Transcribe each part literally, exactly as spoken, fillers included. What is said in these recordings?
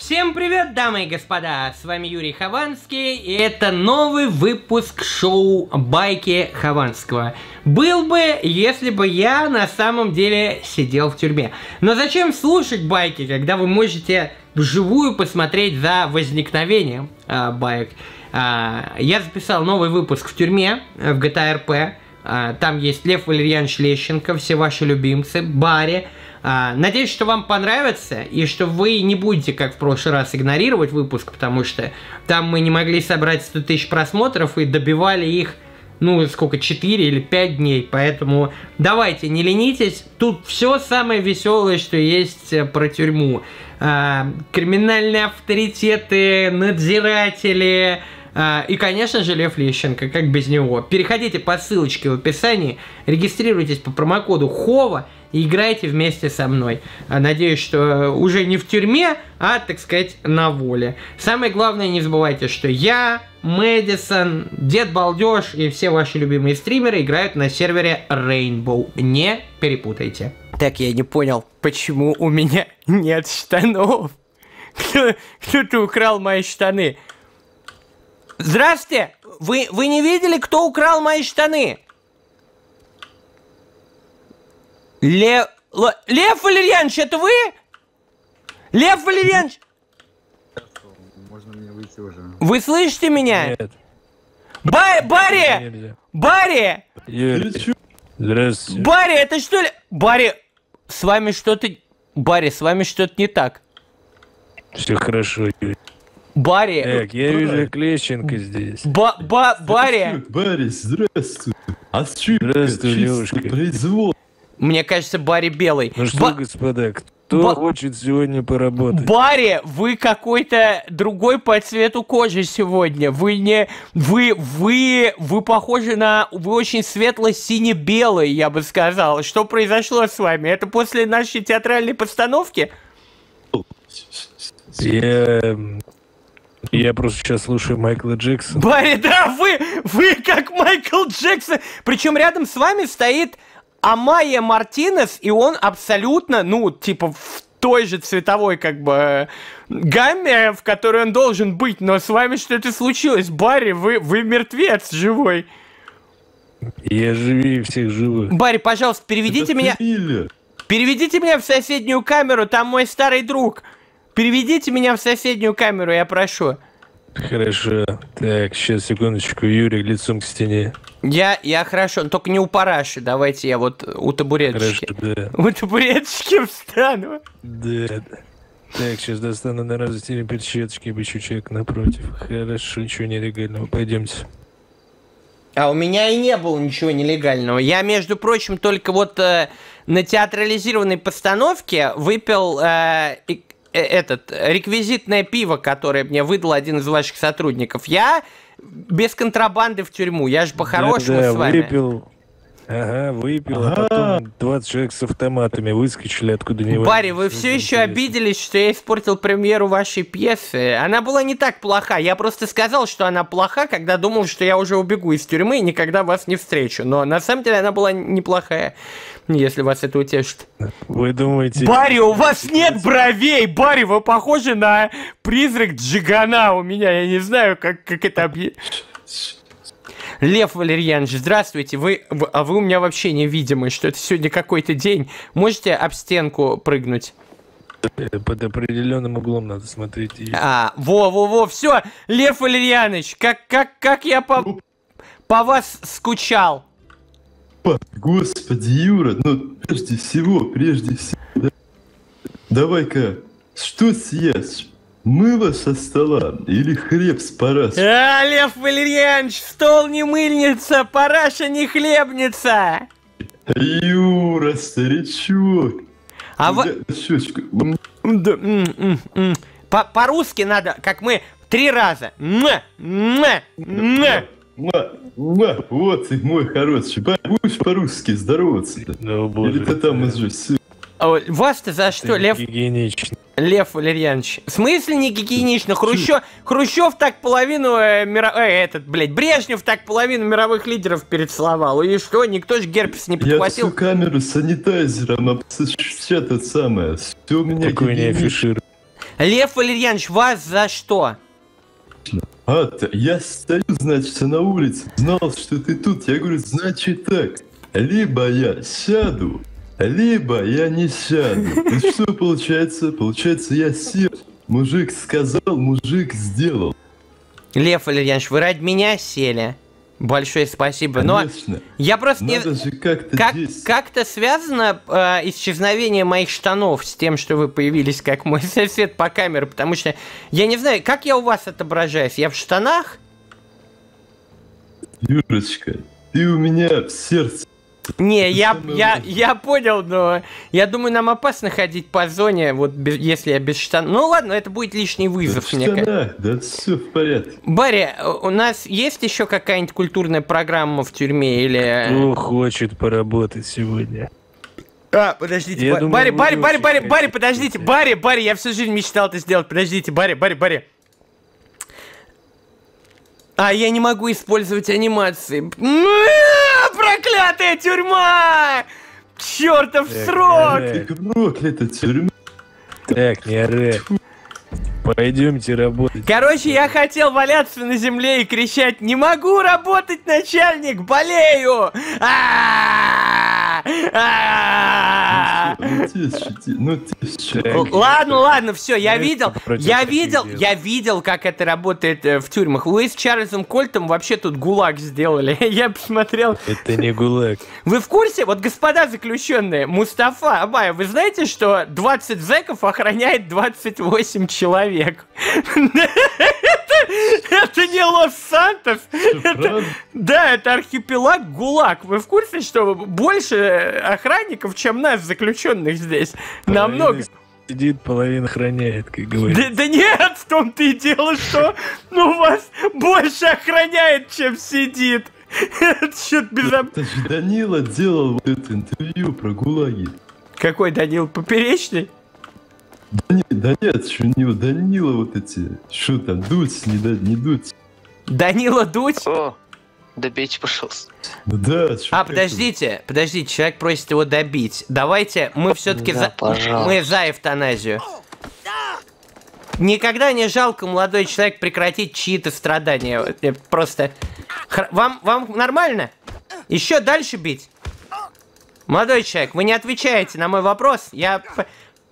Всем привет, дамы и господа, с вами Юрий Хованский, и это новый выпуск шоу «Байки Хованского». Был бы, если бы я на самом деле сидел в тюрьме. Но зачем слушать байки, когда вы можете вживую посмотреть за возникновением э, байк? Э, я записал новый выпуск в тюрьме, э, в джи ти эй ар пи. Э, там есть Лев Валерьянович Лещенко, все ваши любимцы, Барри. Uh, надеюсь, что вам понравится, и что вы не будете, как в прошлый раз, игнорировать выпуск, потому что там мы не могли собрать сто тысяч просмотров и добивали их, ну, сколько, четыре или пять дней, поэтому давайте, не ленитесь, тут все самое веселое, что есть про тюрьму. Uh, криминальные авторитеты, надзиратели... Uh, и, конечно же, Лев Лещенко, как без него. Переходите по ссылочке в описании, регистрируйтесь по промокоду ХОВА и играйте вместе со мной. Uh, надеюсь, что уже не в тюрьме, а, так сказать, на воле. Самое главное, не забывайте, что я, Мэдисон, Дед Балдеж и все ваши любимые стримеры играют на сервере Rainbow. Не перепутайте. Так, я не понял, почему у меня нет штанов. Кто, кто-то украл мои штаны. Здравствуйте! Вы, вы не видели, кто украл мои штаны? Лев... Л... Лев Валерьянович, это вы? Лев Валерьянович! Можно мне выйти уже? Вы слышите меня? Нет. Ба Барри! Барри! Юрий, здравствуйте. Барри, это что ли... Барри, с вами что-то... Барри, с вами что-то не так. Все хорошо, Юрий. Барри... Так, я вижу Клещенко здесь. Ба... Ба... Барри... Барри, здравствуй. А здравствуй, девушка. Произвол. Мне кажется, Барри белый. Ну что, Ба... господа, кто Ба... хочет сегодня поработать? Барри, вы какой-то другой по цвету кожи сегодня. Вы не... Вы... Вы... Вы похожи на... Вы очень светло-сине-белый, я бы сказал. Что произошло с вами? Это после нашей театральной постановки? Я... Я просто сейчас слушаю Майкла Джексона. Барри, да, вы... Вы как Майкл Джексон. Причем рядом с вами стоит Амайя Мартинес, и он абсолютно, ну, типа, в той же цветовой, как бы, гамме, в которой он должен быть. Но с вами что-то случилось. Барри, вы, вы мертвец живой. Я живее всех живых. Барри, пожалуйста, переведите Это меня... фамилия. Переведите меня в соседнюю камеру, там мой старый друг. Переведите меня в соседнюю камеру, я прошу. Хорошо. Так, сейчас, секундочку. Юрий, лицом к стене. Я, я хорошо, только не у параши. Давайте я вот у табуреточки. Хорошо, да. У табуреточки встану. Да, да. Так, сейчас достану на раз три перчаточки, обыщу человека напротив. Хорошо, ничего нелегального. Пойдемте. А у меня и не было ничего нелегального. Я, между прочим, только вот э, на театрализированной постановке выпил... Э, и, этот, реквизитное пиво, которое мне выдал один из ваших сотрудников. Я без контрабанды в тюрьму, я же по-хорошему да, да, с вами. Выпил, ага, выпил, Ага. а потом двадцать человек с автоматами выскочили откуда-нибудь. Барри, вы все еще обиделись, что я испортил премьеру вашей пьесы. Она была не так плоха, я просто сказал, что она плоха, когда думал, что я уже убегу из тюрьмы и никогда вас не встречу. Но на самом деле она была неплохая, если вас это утешит. Вы думаете... Барри, у вас нет бровей! Барри, вы похожи на призрак Джигана у меня. Я не знаю, как, как это объяснить. Лев Валерьянович, здравствуйте. Вы, вы, а вы у меня вообще невидимый, что это сегодня какой-то день. Можете об стенку прыгнуть? Под определенным углом надо смотреть. А, во-во-во, все. Лев Валерьянович, как, как, как я по, по вас скучал. Господи, Юра, ну прежде всего, прежде всего, да? Давай-ка, что съешь? Мыло со стола или хлеб с парашей? А, Лев Валерьянович, стол не мыльница, параша не хлебница. Юра, старичок. А вы... Щечку. Да, м, м, м. По- По-русски надо, как мы, три раза. Мэ, мэ, мэ. Ма, ма, вот ты мой хороший. Будешь по-русски здороваться. Ну, боже. Или ты там уже все. О, вас-то за что, Лев... Гигиенично. Лев Валерьянович? В смысле не гигиенично? Хрущев, Хрущев так половину э, мира... э, этот, блядь, Брежнев так половину мировых лидеров перецеловал. И что, никто же герпес не Я подхватил? всю камеру санитайзером, а все это самое. Все у меня Такое не гигиенично. афиширует. Лев Валерьянович, вас за что? А, я стою, значит, на улице, знал, что ты тут. Я говорю, значит так, либо я сяду, либо я не сяду. И что получается? Получается, я сел. Мужик сказал, мужик сделал. Лев Валерьянович, вы ради меня сели. Большое спасибо. Конечно. Но я просто Надо не... же как-то Как, действовать. как-то связано э, исчезновение моих штанов с тем, что вы появились как мой сосед по камере, потому что я не знаю, как я у вас отображаюсь? Я в штанах? Юрочка, ты у меня в сердце. Не, я, самое я, важное. я понял, но я думаю, нам опасно ходить по зоне, вот без- если я без штанов. Ну ладно, это будет лишний В вызов, мне кажется. штанах, да все в порядке. Барри, у нас есть еще какая-нибудь культурная программа в тюрьме или... Кто хочет поработать сегодня? А, подождите, Я Ба- думаю, Барри, вы Барри, Барри, очень Барри, хотите Барри, подождите, это. Барри, Барри, я всю жизнь мечтал это сделать, подождите, Барри, Барри, Барри. А, я не могу использовать анимации. М-м-м, проклятая тюрьма! Чертов Так, срок! э, Ты проклята тюрьма. Так, не орать. Пойдемте работать. Короче, я хотел валяться на земле и кричать: не могу работать, начальник, болею! А-а-а! А-а-а! Ну тебе что, ну тебе что? Так. Ладно, ладно, все, я Знаете, видел, против я таких видел, дел. я видел, как это работает э, в тюрьмах. Вы с Чарльзом Кольтом вообще тут гулаг сделали. Я посмотрел. Это не ГУЛАГ. Вы в курсе, вот господа заключенные, Мустафа, Абая, вы знаете, что двадцать зэков охраняет двадцать восемь человек? Это не Лос-Сантос, Правда? да, это архипелаг ГУЛАГ. Вы в курсе, что больше охранников, чем нас, заключенных здесь? Намного. Половина сидит, половина охраняет, как Да, говорится. да нет, в том-то и дело, что ну вас больше охраняет, чем сидит. Это что-то безоб... Это же Данила делал вот это интервью про ГУЛАГи. Какой Данил Поперечный? Да, не- да нет, что у него Данила вот эти, что там, дуть, не, да, не дуть. Данила Дудь? О, добейте, пожалуйста. Ну да, что А, как подождите, подождите, человек просит его добить. Давайте, мы все-таки Да, за... пожалуйста. Мы за эвтаназию. Никогда не жалко, молодой человек, прекратить чьи-то страдания. Вот, э, Просто... Хр- Вам, вам нормально? Еще дальше бить? Молодой человек, вы не отвечаете на мой вопрос. Я... п-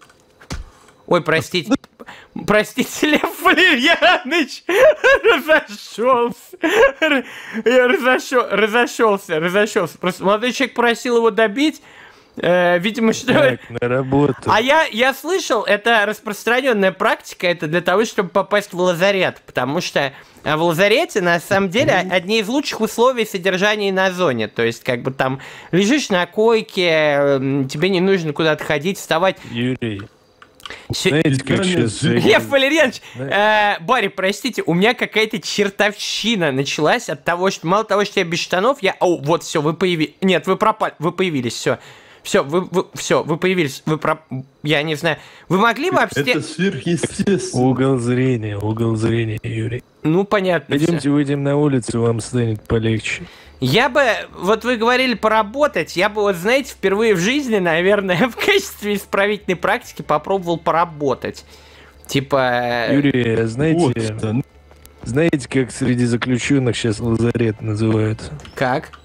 Ой, простите. Простите, Лев Валерьяныч, разошелся. Р- Я разошел, разошелся, разошелся. Просто молодой человек просил его добить. Э, видимо, что... Так, на работу. А я, я слышал, это распространенная практика, это для того, чтобы попасть в лазарет, потому что э, в лазарете, на самом деле, одни из лучших условий содержания на зоне, то есть, как бы там, лежишь на койке, э, тебе не нужно куда-то ходить, вставать. Юрий, Сё- знаете, как Питание сейчас... жизни. Лев Валерьянович, э, Барри, простите, у меня какая-то чертовщина началась от того, что мало того, что я без штанов, я... О, вот, все, вы появились. Нет, вы пропали, вы появились, все. Все, вы, вы, все, вы появились, вы про... Я не знаю. Вы могли бы обсте... Это сверхъестественно. Угол зрения, угол зрения, Юрий. Ну, понятно. всё. Пойдемте выйдем на улицу, вам станет полегче. Я бы, вот вы говорили поработать, я бы, вот знаете, впервые в жизни, наверное, в качестве исправительной практики попробовал поработать. Типа... э, Юрий, а Вот, знаете, да, ну, знаете, как среди заключенных сейчас лазарет называются? Как?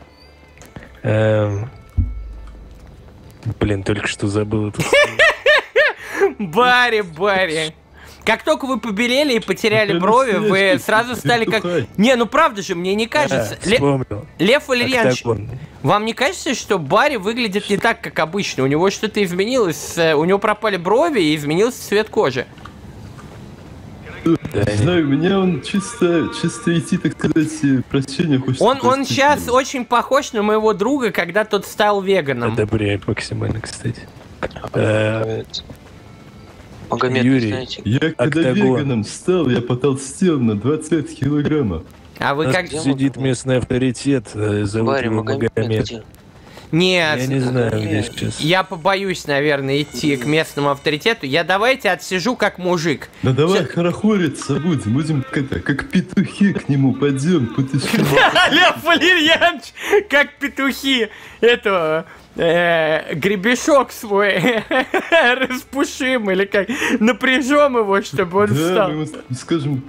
Эм, Блин, только что забыл это. Барри, Барри. Как только вы побелели и потеряли Ну, брови, конечно, вы ты- сразу ты стали как... тухай. Не, ну правда же, мне не кажется. А, Ле- вспомнил. Лев Валерьянович, Октагон. вам не кажется, что Барри выглядит не так, как обычно? У него что-то изменилось, э, у него пропали брови и изменился цвет кожи. Да, не знаю, у меня он чисто, чисто идти, так сказать, э, прощения хочется. Он, он простить. сейчас очень похож на моего друга, когда тот стал веганом. Одобряю максимально, кстати. Э, Магомед, Юрий. знаете, Я когда Октагон. веганом стал, я потолстел на двадцать килограммов. А вы у нас как... где сидит Магомед? местный авторитет, э, зовут Барри, его Магомед, Магомед. где? Нет. Я не знаю, где сейчас. Я побоюсь, наверное, идти к местному авторитету. Я давайте отсижу как мужик. Да давай Всё- хорохориться будем, будем как, это, как петухи к нему пойдем, потащим. Лев Валерьянович, как петухи, этого э, гребешок свой распушим или как, напряжем его, чтобы он Да, встал. мы ему скажем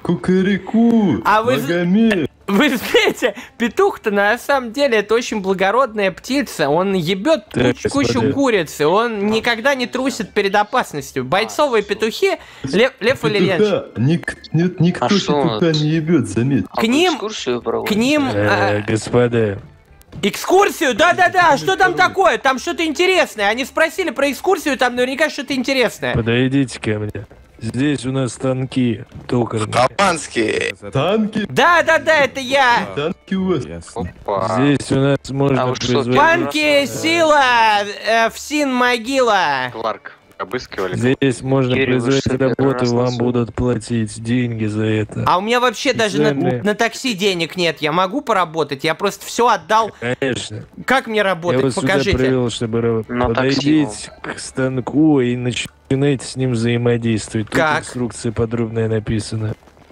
кукареку, А вы з- Магомед. Вы знаете, петух-то на самом деле это очень благородная птица. Он ебет Так, куч- кучу смотри. курицы. Он никогда не трусит перед опасностью. Бойцовые петухи, Лев, Лев Валерьянович, Петуха, ник- нет, никто А что он? петуха не ебет, заметь. А К вы ним- экскурсию к проводите? ним... Э, а, Господа, экскурсию? Да-да-да, что там такое? Там что-то интересное. Они спросили про экскурсию, там наверняка что-то интересное. подойдите ко мне. Здесь у нас станки токарные. Хованские. Танки, Да-да-да, это я. танки у вас. Опа. Здесь у нас можно А вы что, производить... Панки, сила, э, всин могила. Кларк. Обыскивали. Здесь можно Юрий, вы производить что, первый работу, раз на вам суд? будут платить деньги за это. А у меня вообще даже на, Специальные. на такси денег нет. Я могу поработать? Я просто все отдал. Конечно. Как мне Я работать? вас сюда Покажите. привел, чтобы ра- На такси, подойдите к станку и начинайте с ним взаимодействовать. Тут Как? инструкция подробная написана.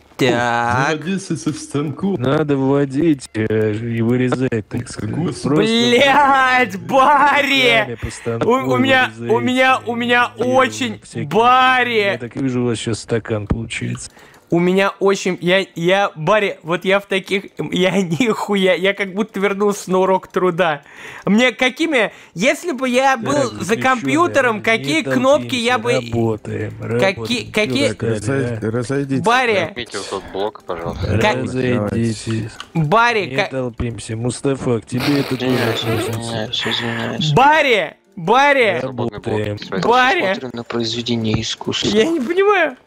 Так. Взаимодействие со станком. Надо вводить э, и вырезать, так сказать. Господи. Блять, Барри! руками по станку У, у меня, у вырезаете. меня, у меня И очень, всякие- Я Барри! так вижу, у вас сейчас стакан получается. У меня очень, я, я, Барри, вот я в таких, я нихуя, я как будто вернулся на урок труда. Мне какими, если бы я был Так, за заключённые, компьютером, не какие кнопки я бы... Работаем, работаем. какие- Всё такая, да. Разойдитесь. Барри, Отметил тот блок, пожалуйста. Как- Разойдитесь. Барри, Не ка- толпимся. Мустафа, к тебе это тоже Извиняюсь, относится. извиняюсь, извиняюсь. Барри, Барри, Свободный Работаем. блок. Барри. Смотрим на произведение искусства. я не понимаю.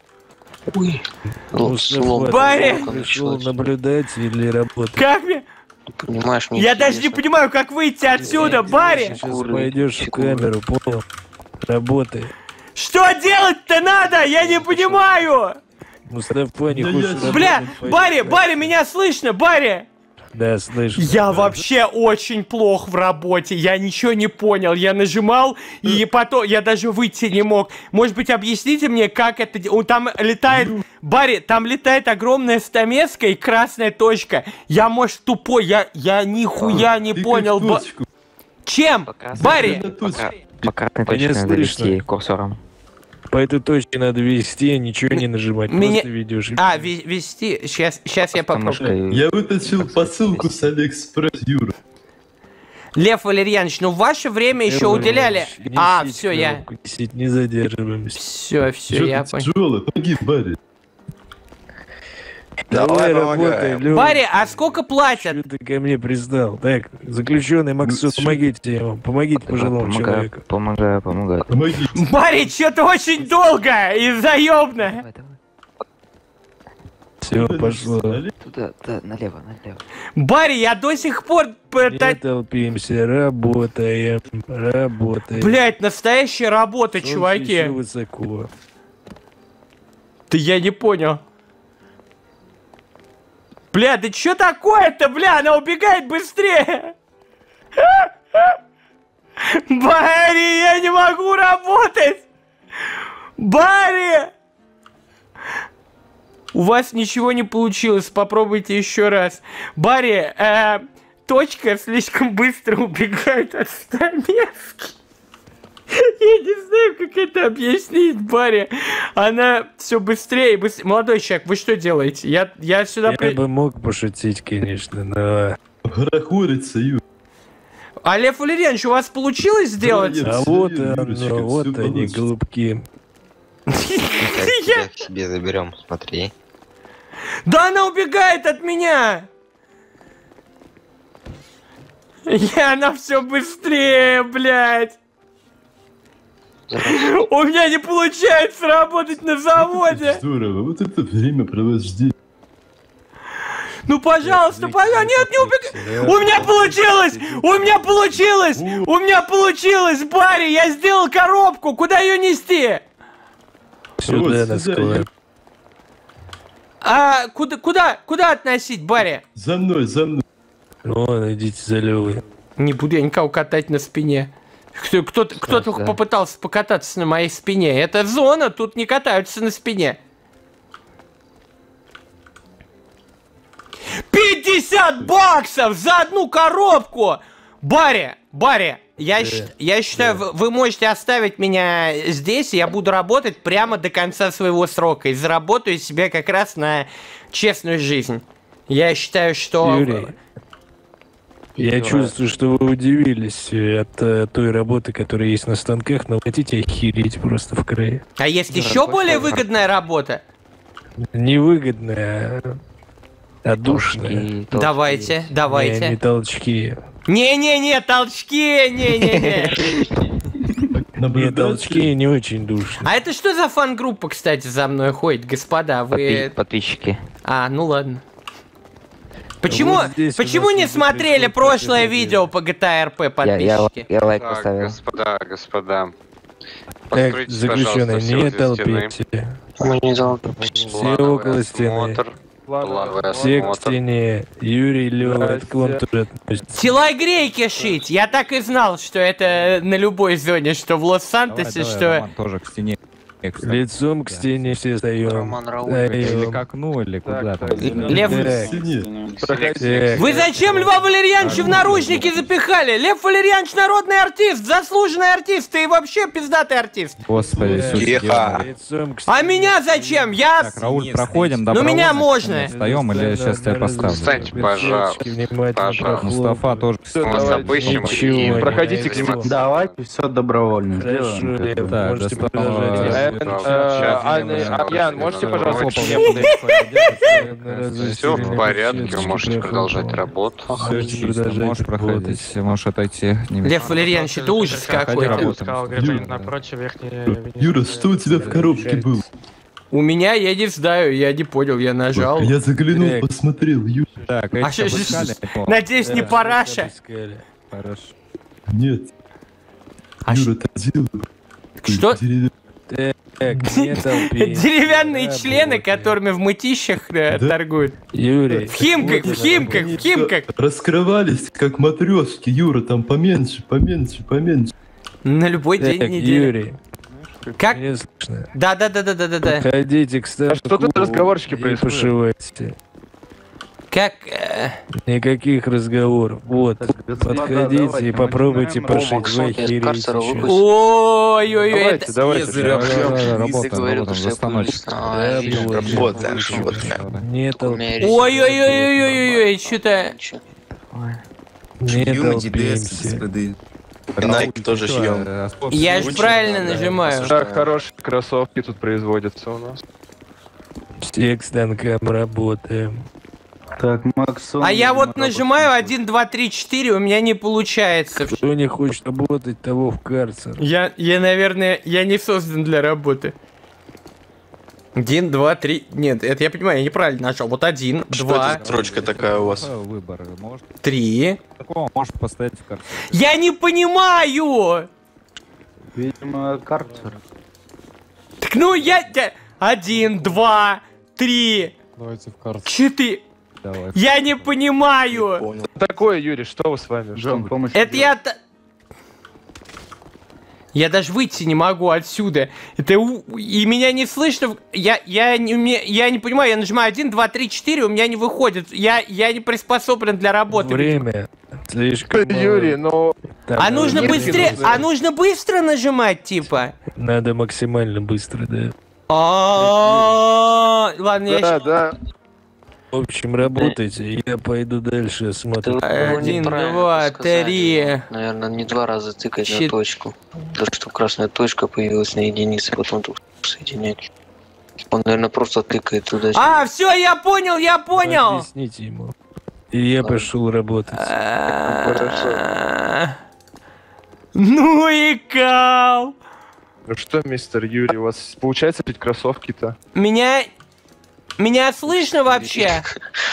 Ой, ну, Мустафа, слово Барри! блока пришел началось. наблюдать или работать? Как мне? Понимаешь, мне Я даже не интересно. понимаю, как выйти отсюда, Барри! Сейчас Фигуры, пойдешь в фигуры. камеру, понял? Работай. Что делать-то надо? Я не понимаю! Мустафа, не Да хочешь я- работать? Бля, пойди Барри, в Барри, меня слышно, Барри! Да, слышу. Я вообще очень плох в работе, я ничего не понял, я нажимал, и потом я даже выйти не мог. Может быть, объясните мне, как это... де- О, там летает... Барри, там летает огромная стамеска и красная точка. Я, может, тупой, я, я нихуя не Ты понял. как Ба- точку. Чем? Барри! На точку. По красной Меня точке надо слышно? вести курсором. По этой точке надо вести, ничего не нажимать, Меня- просто ведешь. А, ве- вести... Сейчас, сейчас я попробую. Мышкой. Я вытащил посылку с Алиэкспресс, Юра. Лев Валерьянович, ну в ваше время еще Первый уделяли... несите А, все, я... коробку, несите, не задерживаемся. Все, все, Что я ты понял. тяжелый? Помоги, Барри. Давай Давай, работай, помогаем. Лёва. Барри, а сколько платят? Что ты ко мне пристал? Так, заключенный Максут, Ну, помогите ему, помогите пожилому Помогаю, человеку. помогаю, помогаю. Помоги. Барри, что-то очень долго и заебно. Давай, давай. Все, пошло. Туда, да, налево, налево. Барри, я до сих пор... п- Не та- толпимся, работаем, работаем. Блять, настоящая работа, Солнце чуваки. ещё высоко. Да я не понял. Бля, да что такое-то, бля, она убегает быстрее. Барри, я не могу работать. Барри! У вас ничего не получилось, попробуйте еще раз. Барри, э, точка слишком быстро убегает от стамески. Я не знаю, как это объяснить, Барри. Она все быстрее и быстрее. Молодой человек, вы что делаете? Я, я сюда... Я при- бы мог пошутить, конечно, но... Хорохорится, Юра. А Лев Валерьянович, у вас получилось сделать? я- А всё, вот Юрочка, оно, всё вот они, получится. голубки. Тебя к себе заберем, смотри. Да она убегает от меня! И она все быстрее, блядь! У меня не получается работать на заводе! Здорово, вот это времяпровождение. Ну, пожалуйста, пожалуйста, нет, не убегай! У меня получилось! У меня получилось! У меня получилось, Барри! Я сделал коробку! Куда ее нести? Сюда, Вот на сюда, склад. А куда, куда, куда относить, Барри? За мной, за мной. Вон, идите за Левой. Не буду я никого катать на спине. Кто- Кто-то кто-то да. попытался покататься на моей спине. Это зона, тут не катаются на спине. пятьдесят баксов за одну коробку! Барри, Барри, я, щ- я считаю, вы, вы можете оставить меня здесь, и я буду работать прямо до конца своего срока. И заработаю себе как раз на честную жизнь. Я считаю, что... Юрий, я чувствую, что вы удивились от э, той работы, которая есть на станках, но хотите охереть просто в крае. А есть еще более выгодная работа? Невыгодная, а душная. Толчки, толчки. Давайте, Не, не давайте. толчки. Не-не-не, толчки, не-не-не. Не Наблюдатель. толчки, не очень душные. А это что за фан-группа, кстати, за мной ходит, господа? Подпи- Вы... Подписчики. А, ну ладно. Почему, Вот здесь у почему нас не уже смотрели пришло прошлое победа. видео по джи ти эй ар пи, Я, я, подписчики? я лайк Так, поставил. господа, господа. Так, Постройтесь, заключенные, пожалуйста, все не возле стены. толпите. Мы не должны. Все Плановый около стены. осмотр. Плановый Все к осмотр. стене. Юрий, Лёва, это к вам тоже относится. Телогрейки шить! Я так и знал, что это на любой зоне, что в Лос-Сантосе, что... тоже к стене. Лицом к стене все встаем. Роман Рауль. Или к окну, или куда там. Лев... Так, так. Вы зачем Льва Валерьяновича в наручники запихали? Лев Валерьянович народный артист, заслуженный артист и вообще пиздатый артист. Господи, Э, Иисусе, Тихо. Лицом к А стене. меня зачем? Я... Так, Рауль, проходим, Ну, меня добровольно. можно. Встаем или сейчас тебя поставлю? Встаньте, пожалуйста. Внимательно Пожалуйста. Мустафа тоже. Мы вас обыщем Ничего и... не Проходите к найдем. Давайте все добровольно Хорошо, сделаем. Лев, Так, можете достал, продолжать. э, Э, Сейчас, Анна, сейчас, а, Ян, можете, сейчас, пожалуйста, сейчас. мне Все в порядке, вы можете продолжать работу. Всё, Чисто, продолжайте можешь проходить, работать. можешь отойти. Не Лев Валерьянович, это ужас какой-то. работаем. Юра, что у тебя в коробке было? У меня, я не знаю, я не понял, я нажал. Я заглянул, Так. посмотрел, Юра. Так, А эти что ж- обыскали? Надеюсь, не Да, параша. обыскали. Хорошо. Нет, А Юра, ты делал. Что? Так, не толпись. Деревянные Да, члены, вот, которыми в мытищах э, Да. торгуют. Юрий. В Химках, в Химках, в Химках. Раскрывались, как матрешки, Юра, там поменьше, поменьше, поменьше. На любой Так, день недели. Юрий. Как? Меня слышно? Да, да, да, да, да, да, да. Подходите к станку А что тут разговорчики и происходят? пошивайте. Как? э, Никаких разговоров. Вот. Подходите и попробуйте пошить. Вы Максон, я из карцера охереете. выпустил. Ой-ой-ой, это... Давайте, давайте. Ты Работаем, говорил, работаем, что за я станочек. коммунист. А, вижу. Работаем, Не У толпись. меня резерв Ой-ой-ой-ой-ой-ой, что-то... Не толпимся. Найк тоже шьем. Я же правильно нажимаю. Так, хорошие кроссовки тут производятся у нас. Все к станкам работаем. Так, Максон... А я вот нажимаю один, два, три, четыре, у меня не получается. Кто не хочет работать, того в карцер. Я, я, наверное, я не создан для работы. Один, два, три... Нет, это я понимаю, я неправильно нажал. Вот один, два, Строчка такая у вас. Выбор. Может, три... такого, может постоять в карте. Я не понимаю! Видимо, карцер. Так ну я... я- Один, два, три, Давайте в карте. четыре... Давай. Я не понимаю! Понял. Такое, Юрий, что вы с вами? Что Жон, вы? помощь. Это я... т- Я даже выйти не могу отсюда. Это у- и меня не слышно. Я, я, не, уме- я не понимаю, я нажимаю один, два, три, четыре, у меня не выходит. Я, я не приспособлен для работы. Время. Слишком мало. Юрий, ну... Там А нужно нет быстрее, минуты. а нужно быстро нажимать, типа. Надо максимально быстро, да. А, Ладно, я Да, щ- да. В общем, работайте, я пойду дальше осмотрю. Один, Неправильно два, сказали. три. Наверное, не два раза тыкать Щит. на точку. То, что красная точка появилась на единице, потом тут соединять. Он, наверное, просто тыкает туда. А, все, я понял, я понял. Объясните ему. И я пошел работать. А, Ну и кал. Ну что, мистер Юрий, у вас получается пить кроссовки-то? Меня... Меня слышно вообще?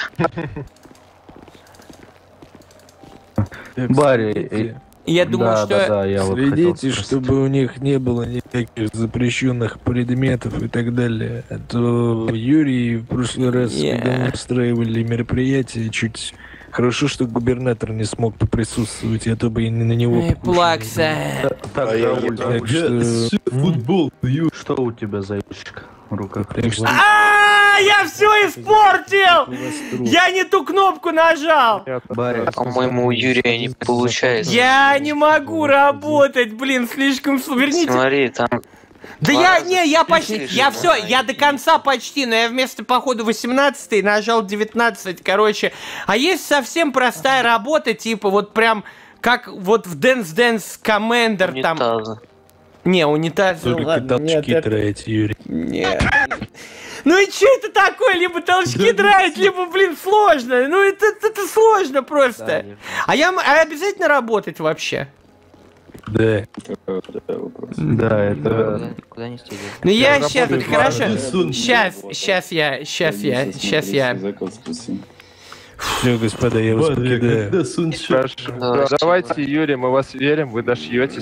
Так, Барри, следите- Я думал, да, что... да, да, я вот хотел Следите, спросить. чтобы у них не было никаких запрещенных предметов и так далее. А то Юрий в прошлый раз, Я- когда мы устраивали мероприятие, чуть Хорошо, что губернатор не смог поприсутствовать, а то бы и на него Эй, покушали. Плакса. Так, А я Рауль, еду. Так что... Футбол, Ю. что у тебя за ящик в руках? Так что... А, я все испортил! Я не ту кнопку нажал! Барри, По-моему, у Юрия не получается. Я не могу работать, блин, слишком... сл- Верните... Смотри, там... Да Два я, раза не, я ты почти, лежишь, я да, все, и я до ты- конца почти, но я вместо, походу, восемнадцать нажал девятнадцать, короче. А есть совсем простая работа, типа, вот прям, как вот в Dance Dance Commander там... Унитаза. Не, унитаз, ну Только ладно, нет, толчки это- тратить, Юрий. Нет. Ну и что это такое? Либо толчки драть, либо, блин, сложно. Ну это, это сложно просто. А я м- а обязательно работать вообще? Да. да, это... Куда, куда нести идет? Ну я Я сейчас, работаю хорошо. Паркинсон. Сейчас, сейчас я, сейчас я, сейчас я. Все, господа, я вас Барри, покидаю. когда солнце... Хорошо. Давайте. Давайте, Юрий, мы вас верим, вы дошьетесь.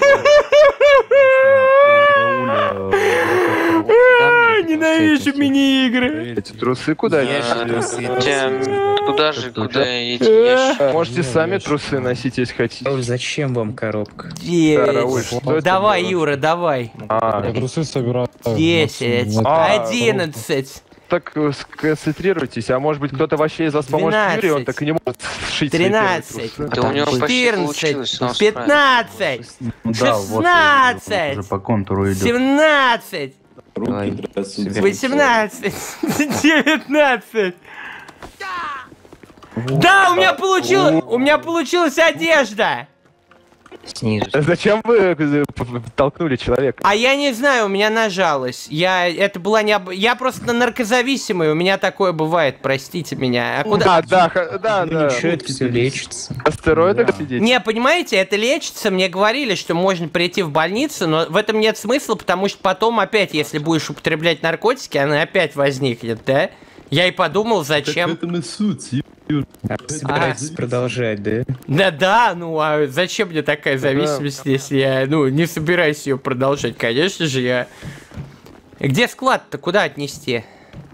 А, Ненавижу мини-игры. Эти трусы куда А, нести? Тем, Куда же, куда эти ящики? Можете сами трусы носить, если хотите. Зачем вам коробка? Да, Рауль, Десять. что это Давай, было? Юра, давай. А, Я трусы собираю. Десять. А, Одиннадцать. так э, сконцентрируйтесь, а может быть кто-то вообще из вас поможет двенадцать. Юрию, он так и не может шить себе Тринадцать. трусы. Да у него почти Четырнадцать. получилось. он справился. Пятнадцать. Ну да, вот шестнадцать. уже по контуру идет. Семнадцать. Давай, собирай. Восемнадцать. Девятнадцать. Да, у меня получилось, у меня получилась одежда. Снизу. Зачем вы э, п- п- толкнули человека? А я не знаю, у меня нажалось. Я, это была не... об- Я просто наркозависимый, у меня такое бывает, простите меня. А куда... Да, да, х- да, Ну да. ничего, это все лечится. На стероидах сидеть? Не, понимаете, это лечится, мне говорили, что можно прийти в больницу, но в этом нет смысла, потому что потом опять, если будешь употреблять наркотики, она опять возникнет, да? Я и подумал, Так в зачем... этом и суть, Ю. А вы собираетесь продолжать, да? Да-да, ну а зачем мне такая зависимость, если я, ну, не собираюсь ее продолжать? Конечно же, я... Где склад-то? Куда отнести?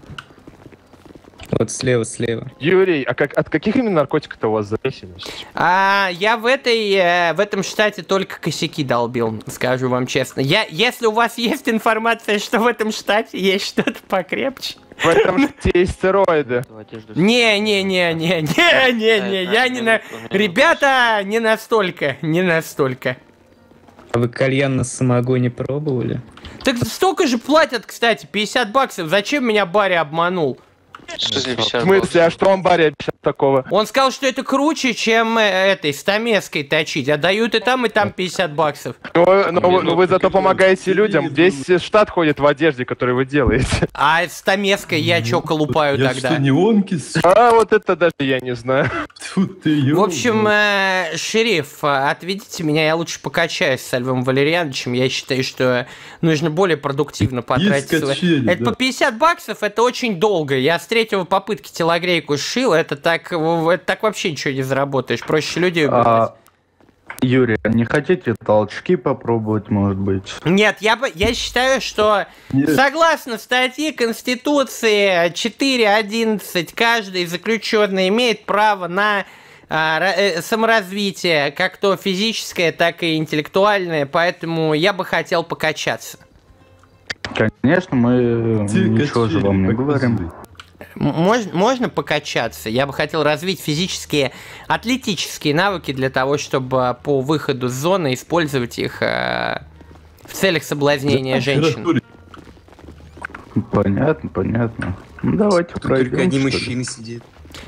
Вот слева, слева. Юрий, а как, от каких именно наркотиков-то у вас зависимость? А, я в этой, э, в этом штате только косяки долбил, скажу вам честно. Я, если у вас есть информация, что в этом штате есть что-то покрепче... В этом штате есть стероиды. Не-не-не-не-не-не-не, я не на... Ребята, не настолько, не настолько. А вы кальян на самогоне пробовали? Так столько же платят, кстати, пятьдесят баксов. Зачем меня Барри обманул? Что за В пятьдесят смысле, а что он Барри обещал такого? Он сказал, что это круче, чем э, этой стамеской точить. А дают и там, и там пятьдесят баксов. Ну, вы- ну, вы- ну вы зато помогаете людям. Весь штат ходит в одежде, которую вы делаете. А стамеской я чё колупаю Я тогда? что, не Онкис? А вот это даже я не знаю. Тьфу ты, ё. В общем, э, шериф, э, отведите меня, я лучше покачаюсь с Львом Валерьяновичем. Я считаю, что нужно более продуктивно потратить. свои- качели, Это да. по пятьдесят баксов, это очень долго. Я с третьего попытки телогрейку сшил, это так, в- это так вообще ничего не заработаешь. Проще людей убивать. А, Юрий, не хотите толчки попробовать, может быть? Нет, я, бы, я считаю, что Нет. согласно статье Конституции четыре одиннадцать, каждый заключенный имеет право на а, ра- э, саморазвитие, как то физическое, так и интеллектуальное, поэтому я бы хотел покачаться. Конечно, мы Где ничего же качели? вам не Показывай. говорим. М- Можно, можно покачаться? Я бы хотел развить физические, атлетические навыки для того, чтобы по выходу с зоны использовать их э, в целях соблазнения женщин. Понятно, понятно. Ну, давайте пройдем. что ли. сидят.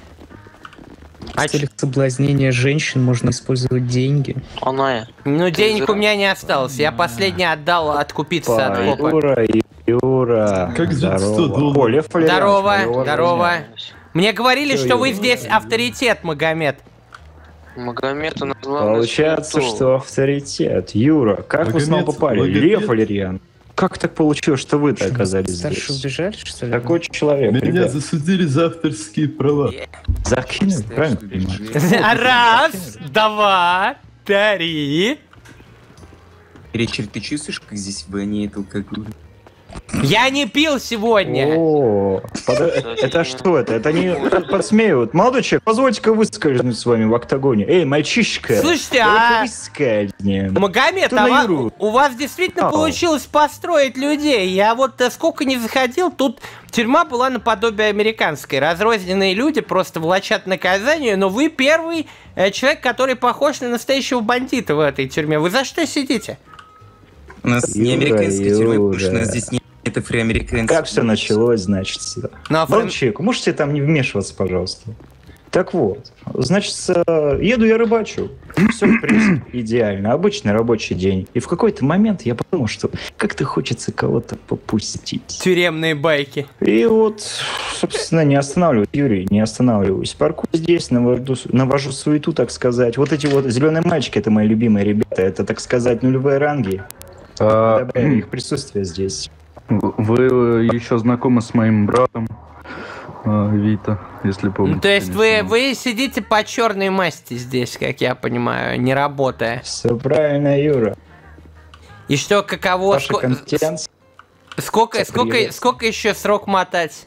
А В целях соблазнения женщин можно использовать деньги. Она. Ну, денег у меня не осталось. Я последний отдал откупиться от копа. Юра, Юра. Как за сто Здорово. долларов? О, Лев Валерьянович, Здорово, моего здорово. уважения. Мне говорили, Всё, что вы Юра. здесь авторитет, Магомед. Магомед у нас главный Получается, спиритолог. что авторитет. Юра, как вы снова Магомед, попали? Магомед. Лев Валерьян. Как так получилось, что вы-то оказались Старше здесь? убежали, что ли? Такой человек, Меня ребят. засудили за авторские права. Закинул, правильно понимаю? Раз, два, три. Ричард, ты чувствуешь, как здесь воняет алкоголь? Я не пил сегодня. О, под- это что это? Это они подсмеивают. Молодой человек, позвольте-ка выскользнуть с вами в октагоне. Эй, мальчишка. Слушайте, давай-ка а- выскользнем. Магомед, Кто а на ва- Юру? у вас действительно Ау. получилось построить людей. Я вот э, сколько не заходил, тут тюрьма была наподобие американской. Разрозненные люди просто влачат наказание, но вы первый э, человек, который похож на настоящего бандита в этой тюрьме. Вы за что сидите? У нас не Юра, американская тюрьма, потому что у Юра. нас здесь нет афроамериканцев. Как все началось, значит. Ну, а фрам- Молодой человек, можете там не вмешиваться, пожалуйста? Так вот, значит, э, еду я рыбачу. Все, в принципе, идеально. Обычный рабочий день. И в какой-то момент я подумал, что как-то хочется кого-то попустить. Тюремные байки. И вот, собственно, не останавливаюсь, Юрий, не останавливаюсь. Паркую здесь, навожу, навожу суету, так сказать. Вот эти вот зеленые мальчики, это мои любимые ребята. Это, так сказать, нулевые ранги. А, Одобряю их присутствие здесь. Вы еще знакомы с моим братом а, Вита, если помните. Ну, то есть вы, конечно. вы сидите по черной масти здесь, как я понимаю, не работая. Все правильно, Юра. И что, каково... Ваша ско- компетенция. Сколько, Всё сколько, приветствую. сколько еще срок мотать?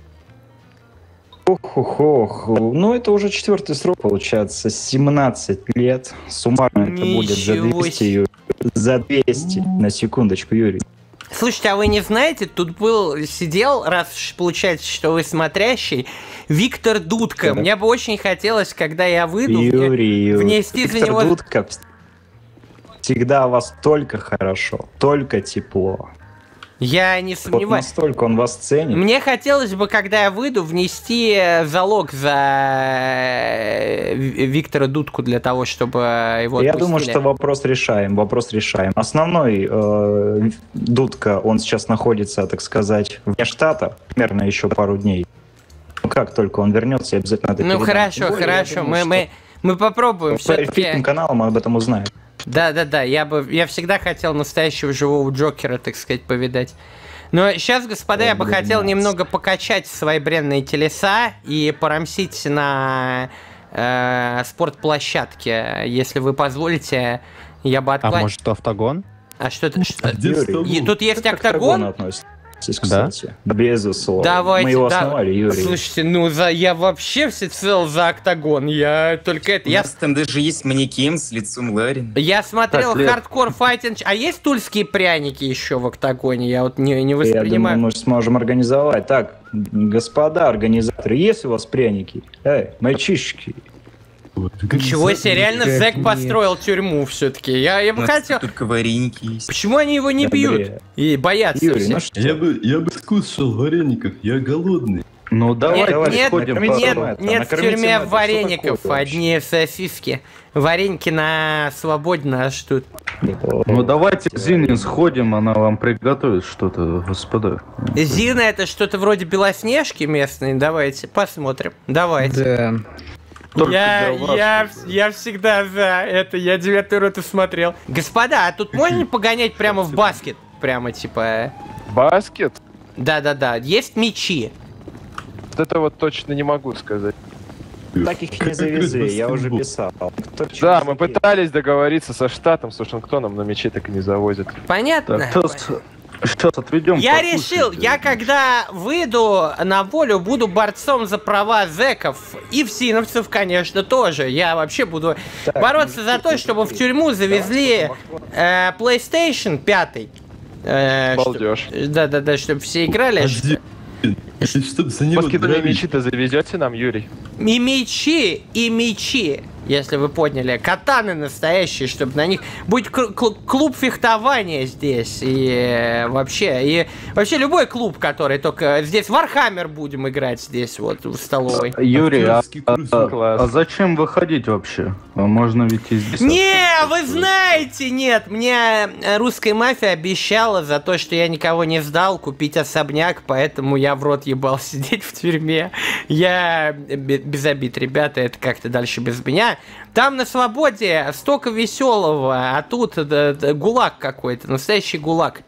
Ох, ох, ох. Ну, это уже четвертый срок, получается. семнадцать лет. Суммарно это будет за Ничего двести, себе. Юрий. За двести. На секундочку, Юрий. Слушайте, а вы не знаете, тут был, сидел, раз уж получается, что вы смотрящий, Виктор Дудка. Да. Мне бы очень хотелось, когда я выйду, вне- Юрий, Юрий. внести за Виктор него... Дудка, всегда у вас только хорошо, только тепло. Я не Вот сомневаюсь. настолько он вас ценит. Мне хотелось бы, когда я выйду, внести э, залог за э, Ви- Виктора Дудку для того, чтобы его Я отпустили. думаю, что вопрос решаем, вопрос решаем. Основной э, Дудка, он сейчас находится, так сказать, вне штата, примерно еще пару дней. Ну, как только он вернется, я обязательно это Ну передам. хорошо, Тем более, я хорошо, думаю, мы, что мы, мы попробуем по все-таки. эльфийским каналам мы об этом узнаем. Да, да, да, я бы, я всегда хотел настоящего живого Джокера, так сказать, повидать. Но сейчас, господа, я бы Блин, хотел нас. немного покачать свои бренные телеса и порамсить на э, спортплощадке. Если вы позволите, я бы А отклонил. может автогон? А что это? что- Где Юрий, стол? И тут есть Как к октагону октагон? относитесь, кстати? Безусловно. Давайте, Мы его да. основали, Юрий. Слушайте, ну за я вообще всецело за октагон. Я только это. У Я, нас там даже есть манекен с лицом Ларина. я смотрел Так, Лев. хардкор файтинг. А есть тульские пряники еще в октагоне? Я вот не, не Я воспринимаю. думаю, мы сможем организовать. Так, господа организаторы, есть у вас пряники? Эй, мальчишки. Ничего себе, реально Как зэк нет. построил тюрьму все-таки. Я, я У бы нас хотел. только вареники есть. Почему они его не Да, бьют? бред. И боятся Юрий, все. ну что? Я бы, я бы скушал вареников, я голодный. Ну давай, давай, нет, сходим накормите по- нет, мэтта, нет в накормите тюрьме мэтта, что вареников, такое вообще? одни сосиски. Вареники на свободе, на что? Ну давайте к Зине сходим, она вам приготовит что-то, господа. Зина это что-то вроде Белоснежки местной. Давайте посмотрим. Давайте. Да. Только Я, для вас, я, как бы. я всегда за это, я девятую роту смотрел. Господа, а тут можно погонять прямо в баскет? Прямо типа... Баскет? Да-да-да, есть мячи. Вот это вот точно не могу сказать. Так их не завезли, я уже писал. Кто Да, чё мы за- пытались договориться со штатом, с Вашингтоном, но мечей так и не завозят. Понятно? Так, сейчас, сейчас отведем. Я покушать. решил, я когда выйду на волю, буду борцом за права зэков и всиновцев, конечно, тоже. Я вообще буду Так, бороться за то, чтобы в тюрьму завезли э, PlayStation пять. Э, чтоб- Балдеж. Да-да-да, чтобы все играли. Подожди. И чтоб за него Баскетбольные дрались. мечи-то завезете нам, Юрий? И мечи, и мечи, если вы поняли. Катаны настоящие, чтобы на них... Будет кл- кл- клуб фехтования здесь. И э, вообще... И вообще любой клуб, который только... Здесь Вархаммер будем играть здесь, вот, в столовой. Юрий, а, Актерский а- курс. а- Класс. а зачем выходить вообще? А Можно ведь и здесь. Не, вы знаете, нет, мне э, русская мафия обещала за то, что я никого не сдал, купить особняк, поэтому я в рот ебал сидеть в тюрьме. Я э, бе- без обид, ребята, это как-то дальше без меня. Там на свободе столько веселого, а тут э, э, гулаг какой-то, настоящий гулаг.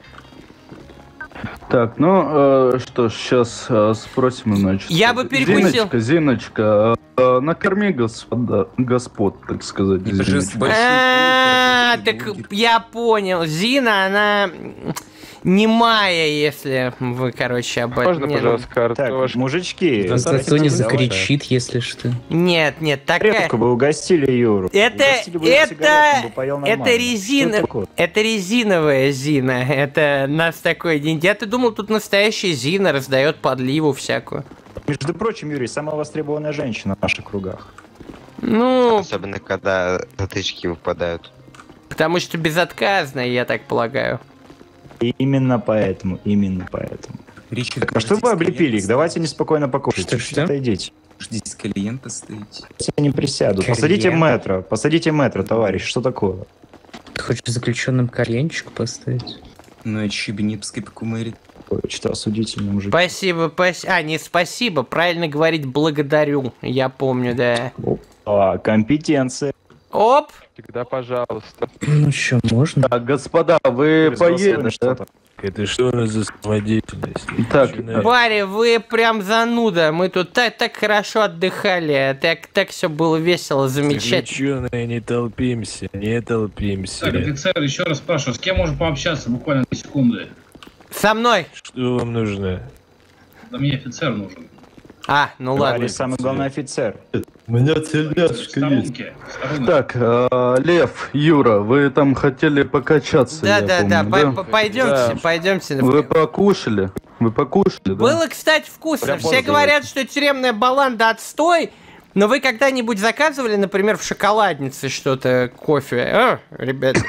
Так, ну э, что ж, сейчас спросим, значит. Я бы перекусил. Зиночка, Зиночка, э, накорми господа, господ, так сказать. Это же Зиночка. большой А, круг, так будет. я понял. Зина, она... немая, если вы, короче, об этом... Можно, не, пожалуйста, Так, картошку? мужички, Зато не закричит, если что. Нет, нет, такая... Тарелку бы угостили Юру. Это, Угостили бы это, сигарету, он бы поел это нормально. резина, Что такое? это резиновая Зина, это нас такой день. Я-то думал, тут настоящая Зина раздает подливу всякую. Между прочим, Юрий, самая востребованная женщина в наших кругах. Ну, Особенно, когда затычки выпадают. потому что безотказная, я так полагаю. И именно поэтому, именно поэтому. Ричард, Так, а что вы облепили их? Давайте неспокойно покушать. Что, Чуть-чуть что? отойдите. Здесь клиента стоите. Все не присядут. Кальян. Посадите метро, посадите метро, товарищ. Что такое? Ты хочешь заключенным кальянчик поставить? Ну, это щебенипский покумырит. Что осудительно, мужик. Спасибо, пос... а, не спасибо, правильно говорить благодарю, я помню, да. А, компетенция. Оп! Всегда пожалуйста. Ну что, можно? Так, господа, вы поели, да? Это что у нас за самодеятельность? Так, Начинаем. Барри, вы прям зануда, мы тут так, так хорошо отдыхали, так, так все было весело, замечательно. Заключенные, не толпимся, не толпимся. Так, офицер, еще раз спрашиваю, с кем можно пообщаться буквально две секунды? Со мной! Что вам нужно? Да мне офицер нужен. А, ну ладно. Товарищ самый главный офицер. У меня В тельняшка есть. сторонке. в сторонке. так, э, Лев, Юра, вы там хотели покачаться, Да, я да, да, помню, по- по- пойдемте, Да. пойдемте. Вы покушали? Вы покушали, да? Было, кстати, вкусно. Прям Все поздно. говорят, что тюремная баланда отстой, но вы когда-нибудь заказывали, например, в шоколаднице что-то, кофе? А, ребят.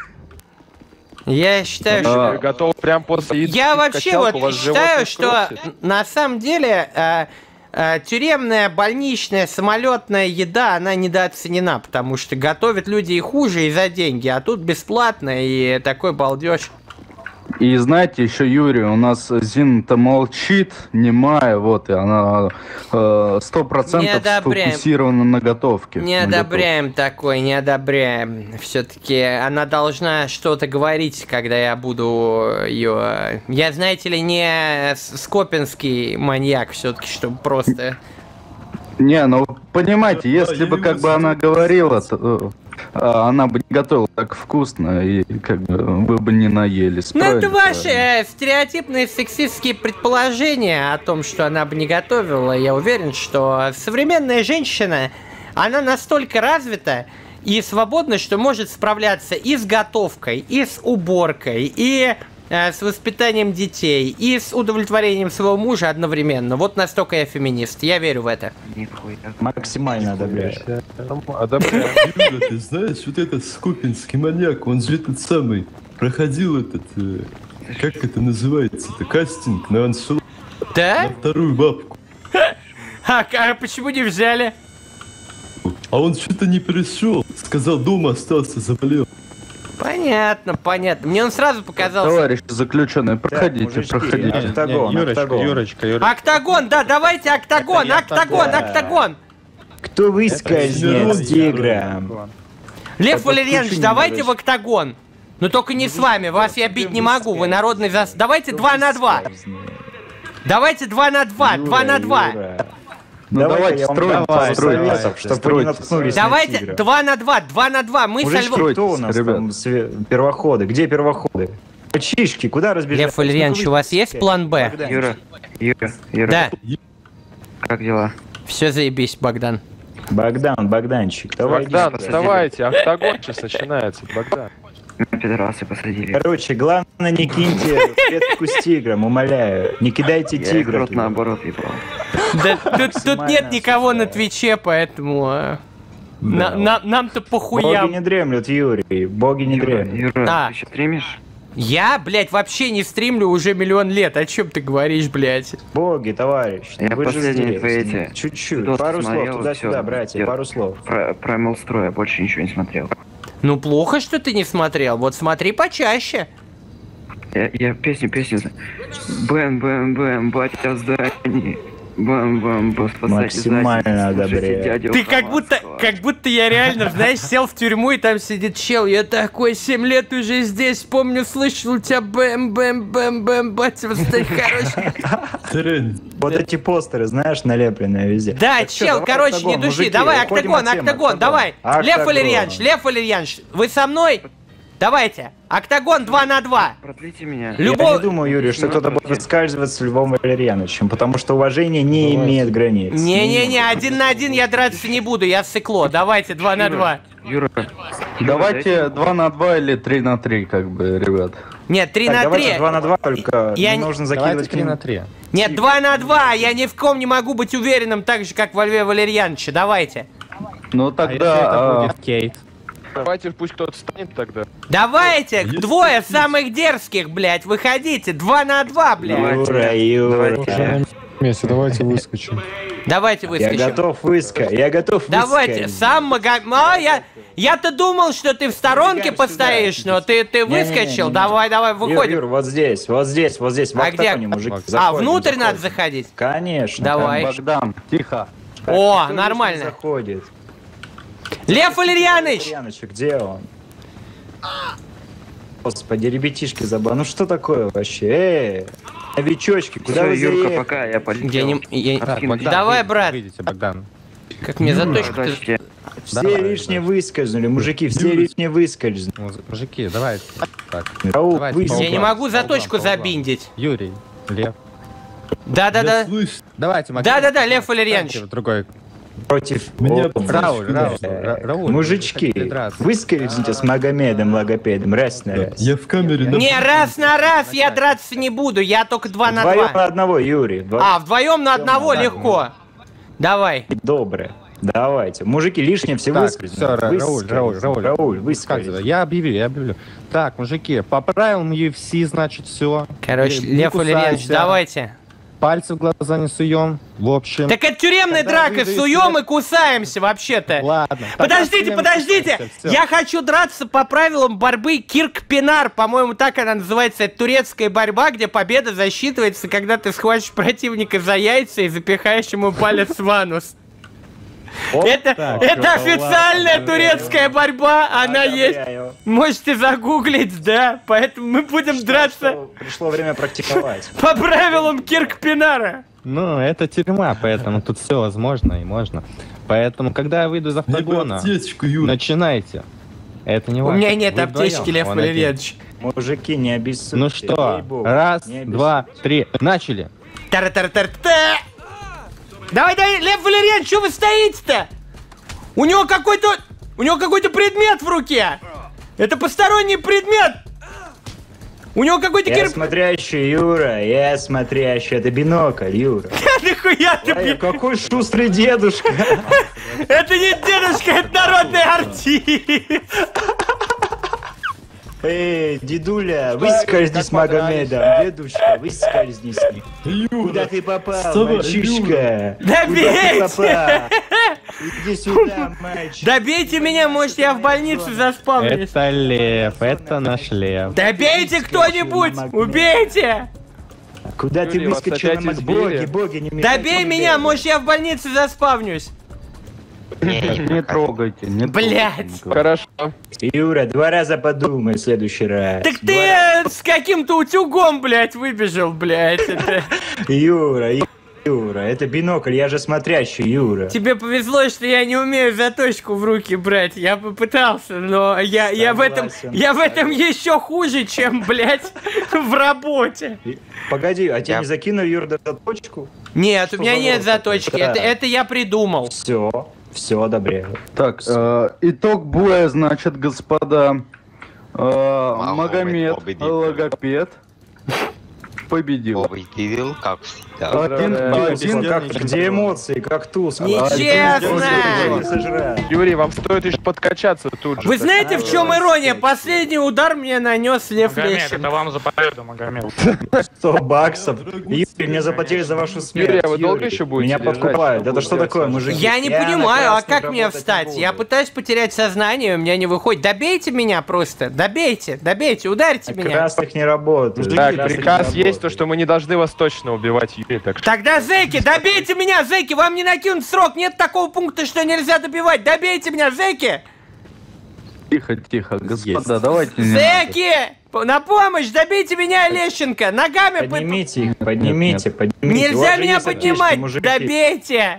Я считаю, что... Я готов прям после яиц Я пить вообще качалку, вот у вас живот считаю, не что скрутит? на самом деле э, э, тюремная, больничная, самолетная еда, она недооценена, потому что готовят люди и хуже, и за деньги, а тут бесплатно, и такой балдеж. И знаете, еще Юрий, у нас Зина-то молчит, немая, вот, и она сто процентов Не одобряем. сфокусирована на готовке. Не на одобряем такой, не одобряем. Все-таки она должна что-то говорить, когда я буду ее... Я, знаете ли, не скопинский маньяк, все-таки, чтобы просто... готовке. Не, ну, понимаете, если бы как бы она говорила, то э, она бы не готовила так вкусно, и как бы вы бы не наелись. Ну, это правильно? ваши э, стереотипные сексистские предположения о том, что она бы не готовила. Я уверен, что современная женщина, она настолько развита и свободна, что может справляться и с готовкой, и с уборкой, и э, с воспитанием детей, и с удовлетворением своего мужа одновременно. Вот настолько я феминист. Я верю в это. Максимально одобряю. Одобряю. Юра, ты знаешь, вот этот скопинский маньяк, он же этот самый, проходил этот, э, как это называется-то, кастинг на аншлаг, Да? на вторую бабку. А, а почему не взяли? А он что-то не пришел, сказал, дома остался, заболел. Понятно, понятно. Мне он сразу показался. Товарищ заключенный, проходите, мужички, проходите. Октагон, Юрочка, октагон. Юрочка, Юрочка. Октагон, да, давайте октагон, октагон, октагон. Кто выскользнет с тигром? Лев Это Валерьянович, подключение, давайте в короче. октагон. Но только не с вами, вас я бить не могу, вы народный зас... Давайте два на два. Давайте два на два, два на два. Ну давайте, строим, пару стройте, советов, чтобы вы не стройте. наткнулись на Давайте тигра. два на два, два на два. Мы со Мужички, Львом... кто у нас ребят. там све- первоходы? Где первоходы? Мальчишки, куда разбежались? Лев Валерьянович, у вас есть план Б? Богдан. Юра, Юра, Юра, Да, как дела? все заебись, Богдан. Богдан, Богданчик, давай. Богдан, иди сюда. вставайте, октагон сейчас начинается, Богдан. Пидорасы посадили. Короче, главное, не киньте клетку с тигром, умоляю. Не кидайте Я их тигра. рот туда. наоборот ебал. Да, тут, тут нет никого на Твиче, поэтому... э, на- на- Нам-то Боги похуям. не дремлют, Юрий. Боги не Юра, дремлют. Юра, А. ты еще стримишь? Я, блядь, вообще не стримлю уже миллион лет. О чем ты говоришь, блядь? Боги, товарищ. Я вы же последние здесь. твои эти Чуть-чуть. видосы Пару слов смотрел, туда-сюда, всё. братья, Я- пару слов. Про Primal Строй я больше ничего не смотрел. Ну, плохо, что ты не смотрел. Вот смотри почаще. Я, я песню, песню знаю. Бэм, бэм, бэм, батя в здании. Бэм, бэм, бэм, спасайте Максимально зайцев, слушайте одобряю. дядю Ты как будто, Хованского. как будто я реально, знаешь, сел в тюрьму, и там сидит чел. Я такой, семь лет уже здесь, помню, слышал у тебя бэм-бэм-бэм-бэм, батя, стой, короче. Хрень. Вот эти постеры, знаешь, налепленные везде. Да, Так что, чел, давай короче, октагон, не души. мужики, Давай, уходим октагон, от темы, октагон, давай. Октагон. Лев Валерьянович, Лев Валерьянович, вы со мной? Давайте. Октагон два на два. Продлите меня. Любой... Я не думаю, Юрий, что кто-то будет выскальзывать с Львом Валерьяновичем, потому что уважение не Давайте. имеет границ. Не-не-не, один на один я драться не буду, я сыкло. Давайте, два на два. Юра, Давайте два на два или три на три, как бы, ребят. Нет, три так, на давайте три. два на два, только я не нужно закидывать три на три. Нет, два на два. Я ни в ком не могу быть уверенным так же, как во Льве Валерьяновиче. Давайте. Ну тогда... А это будет Кейт. Давайте пусть кто-то станет тогда. Давайте, двое самых дерзких, блядь, выходите. Два на два, блядь. Юра, Юра. Вместе, давайте выскочим. Давайте выскочим. Я готов выскочить. Я готов Давайте, выскочить. сам Магомед. А, я... Я-то думал, что ты в сторонке постоишь, но ты, ты выскочил. Не, не, не, не. Давай, давай, выходим. Юр, Юр, вот здесь, вот здесь, вот здесь. А где? Мужики, а, заходим, внутрь заходим. надо заходить? Конечно. Давай. Богдан, тихо. О, Кто нормально. Заходит. Лев Валерьяныч! Валерьяныч, где он? Господи, ребятишки забыли. Ну что такое вообще? Эй, новичочки, куда Всё, вы Юрка, заехали? пока, я полетел. Я не... я- Так, Богдан, Давай, выйдите, брат. Выйдите, Богдан. Как мне заточку... Подожди. Все Давай, лишние давай. выскользнули, мужики, все лишние выскользнули. Ну, Мужики, давайте. Так. Раул, Давайте выйди. по Я не углам, могу по углам, заточку по углам. забиндить. Юрий, Лев. Да-да-да. Давайте, Максим. Да-да-да, Лев Валерьянович. Встаньте в другой. Против Меня О, Рауль, Рауль, э, Ра- Рауль. мужички, Хотели драться. выскользните с Магомедом, логопедом, раз на раз. Я в камере... на- Не, раз на раз я драться не буду, я только два на Вдвоем на два. одного, Юрий. Два- А, вдвоем на одного на легко. Давай. Доброе. Давайте. Мужики лишние все Так, выскользнули. все, Рауль, Выскользнули. Рауль, Рауль. Рауль, Как выскользни. это? Я объявил, я объявлю. Так, мужики, по правилам ю эф си, значит, все. Короче, Лев Валерьянович, давайте. Пальцы в глаза не суем. В общем. Так это тюремная Когда драка, вы суем заявите- и кусаемся вообще-то. Ладно. Подождите, Тогда подождите! всем- всё. Я хочу драться по правилам борьбы Кирк-Пинар. По-моему, так она называется. Это турецкая борьба, где победа засчитывается, когда ты схватишь противника за яйца и запихаешь ему палец в анус. Это, так, это ну официальная ладно, турецкая борьба, она есть. Одобряю. Можете загуглить, да? Поэтому мы будем Что- драться что Пришло время практиковать. по правилам Кирк-Пинара. Ну, это тюрьма, поэтому тут все возможно и можно. Поэтому, когда я выйду из Мне бы автогона, аптечку, Юра. начинайте. Это не У важно. меня нет Вы аптечки, вдвоем, Лев он один. Валерьянович. Мужики, не обессудьте. Ну что, ей-богу, раз, не два, три, начали. Тара-тара-тара-та! Давай, давай, Лев Валерьянович, что вы стоите-то? У него какой-то... У него какой-то предмет в руке! Это посторонний предмет! У него какой-то Я кирп... смотрящий, Юра, я смотрящий. Это бинокль, Юра. Нахуя ты... Ой, пи- какой шустрый дедушка. Это не дедушка, это народный артист! Эй, дедуля, выскользни с Магомедом. Дедушка, выскользни с ним. Юра, Куда ты попал, вставай, мальчишка? Да Куда ты бейте! попал? Иди сюда, мальчик. Добейте меня, может, я в больницу заспавнюсь. Это Лев, это наш Лев. Добейте кто-нибудь! Убейте! Куда ты Юрий, вас выскочил опять на Маг- избили? Боги, боги, не мешайте Добей мне меня, бегать. может, я в больнице заспавнюсь. Не трогайте, не Блядь. трогайте. Хорошо. Юра, два раза подумай в следующий раз. Так Два ты раза. э, с каким-то утюгом, блядь, выбежал, блядь. Это... Юра, Ю- Юра, это бинокль, я же смотрящий, Юра. Тебе повезло, что я не умею заточку в руки брать. Я попытался, но я, я в этом, Согласен. я в этом еще хуже, чем, блядь, в работе. Погоди, а тебе Я- не закину, Юра, заточку? Нет, Что у меня за нет лох заточки. такой? Это, Да. это я придумал. Все, все одобряю. Так, э, итог боя, значит, господа. Э, Магомед, победитель. логопед, победил. Победил, как всегда. Один, один, Как, где эмоции, как туз? Нечестно! Юрий, вам стоит еще подкачаться тут же. Вы так знаете, в что- чем ирония? Последний удар мне нанес Лев Магомед, Лещин. это вам за победу, Магомед. сто баксов. Юрий, мне заплатили за вашу смерть. Юрий, а вы долго еще будете Меня держать? подкупают. Это что такое, мужики? Я не на понимаю, а красном как мне работать встать? не буду. Я пытаюсь потерять сознание, у меня не выходит. Добейте меня просто, добейте, добейте, ударьте На меня. красных не работают. Так, Красных приказ не есть, то, что мы не должны вас точно убивать, Юрий, так что... Тогда, зэки, добейте меня, зэки, вам не накинут срок, нет такого пункта, что нельзя добивать. Добейте меня, зэки! Тихо, тихо, господа, давайте не надо. Зэки! П- На помощь, добейте меня, Лещенко! Ногами... по- Поднимите их, поднимите, поднимите. Нельзя У вас же меня есть аптечки, поднимать! мужики. Добейте!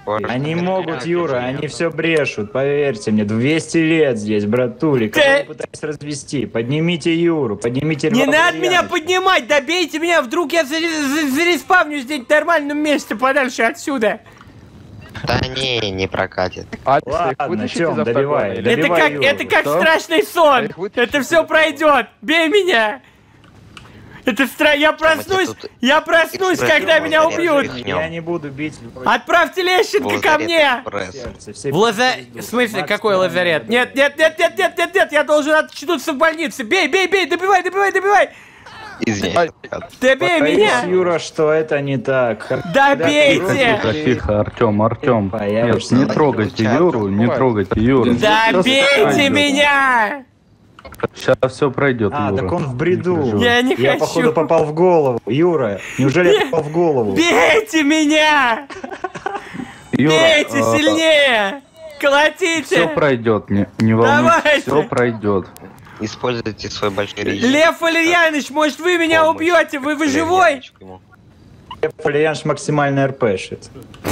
Они могут, Юра, они все брешут, поверьте мне. двести лет здесь, братули. Кого вы пытаетесь развести? Поднимите Юру, поднимите Не Льва надо меня Валерьяновича. поднимать, добейте меня, вдруг я заре- за- зареспавнюсь здесь в нормальном месте подальше отсюда. Да не, не прокатит. Ладно, Тём, добивай. Это добивай как, Юру. это как Что? страшный сон. Это все пройдет. Бей меня. Это стра... Я проснусь, я проснусь, когда меня убьют. Я не буду бить. Отправьте Лещенко ко мне. В лаза... В смысле, какой лазарет? Нет, нет, нет, нет, нет, нет, нет, я должен очнуться в больнице. Бей, бей, бей, добивай, добивай, добивай. Извиняюсь. Добей меня. Боюсь, Юра, что это не так. Добейте. Тихо, тихо, Артем, Артем. Тихо, я Нет, уж не знаю. трогайте Юру, не трогайте Юру. Добейте меня. Сейчас все пройдет, А, Юра. так он в бреду. Я не Я, хочу. походу, попал в голову. Юра, неужели я попал в голову? Бейте меня. Юра, Бейте а, сильнее. Колотите. Все пройдет, не, не волнуйтесь, Давайте. все пройдет. Используйте свой большой режим. Лев Валерьянович, может вы меня убьете? Вы, вы живой? Лев Валерьянович максимально РПшит.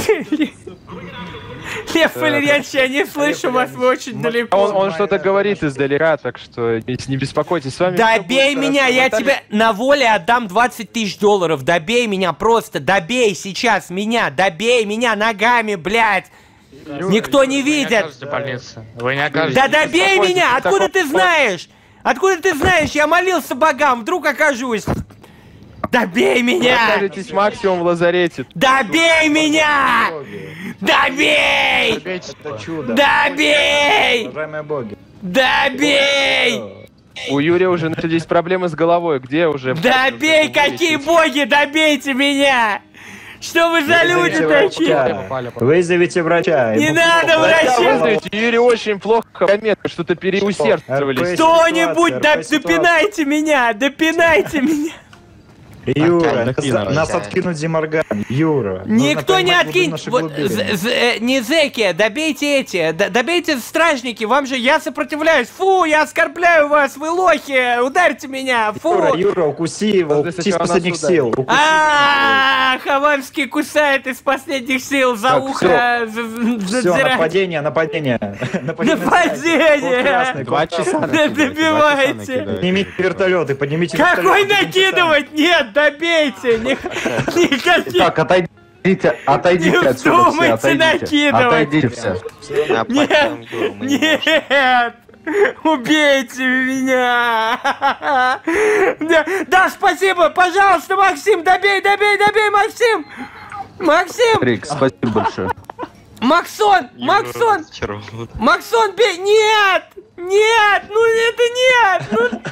Лев Валерьянович, я не слышу вас, вы очень далеко. Он, он что-то говорит издалека, так что не, не беспокойтесь, с вами. всё Добей будет меня, хорошо. я Наталья- тебе на воле отдам двадцать тысяч долларов. Добей меня просто, добей сейчас меня, добей меня ногами, блядь. Никто не видит. Вы не окажетесь. Да добей Успокойтесь, меня, откуда такой- ты знаешь? Откуда ты знаешь? Я молился богам, вдруг окажусь. Добей Вы меня! окажетесь максимум в лазарете. Добей меня! Добей! Это чудо. Добей! Уважаемые боги. Добей! У Юрия уже начались проблемы с головой. Где уже? Добей, какие боги, добейте меня! Что вы за люди такие? Вызовите врача. Не Ему надо плохо. врача! Вызовите, Юрий очень плохо заметно, что-то переусердствовали. Кто-нибудь Ситуация, доп- допинайте меня! Допинайте меня! Юра, Опять нас, нас откинут Зиморган. Юра. Никто нужно не поймать откинет. наши Вот, глубины. з- з- э, не зэки, добейте эти, д- добейте стражники, вам же я сопротивляюсь. Фу, я оскорбляю вас, вы лохи, ударьте меня, фу. Юра, Юра, укуси его, Надо укуси из сначала последних нас ударить. сил. Укуси. А, Хованский кусает из последних сил за Так, ухо. всё. за- за- Все, задирает. нападение, нападение. Нападение! Два часа. Да добивайте! Поднимите вертолеты, поднимите Какой вертолеты. накидывать? Нет, добейте! Ни- Никаких! Так, отойдите, отойдите Не отсюда все, вздумайте отойдите. накидывать. Отойдите все. Нет! Нет! Убейте меня! Да, да, спасибо! Пожалуйста, Максим, добей, добей, добей, Максим! Максим! Рик, спасибо большое. Максон! Максон! Максон, бей! Нет! Нет! Ну это нет!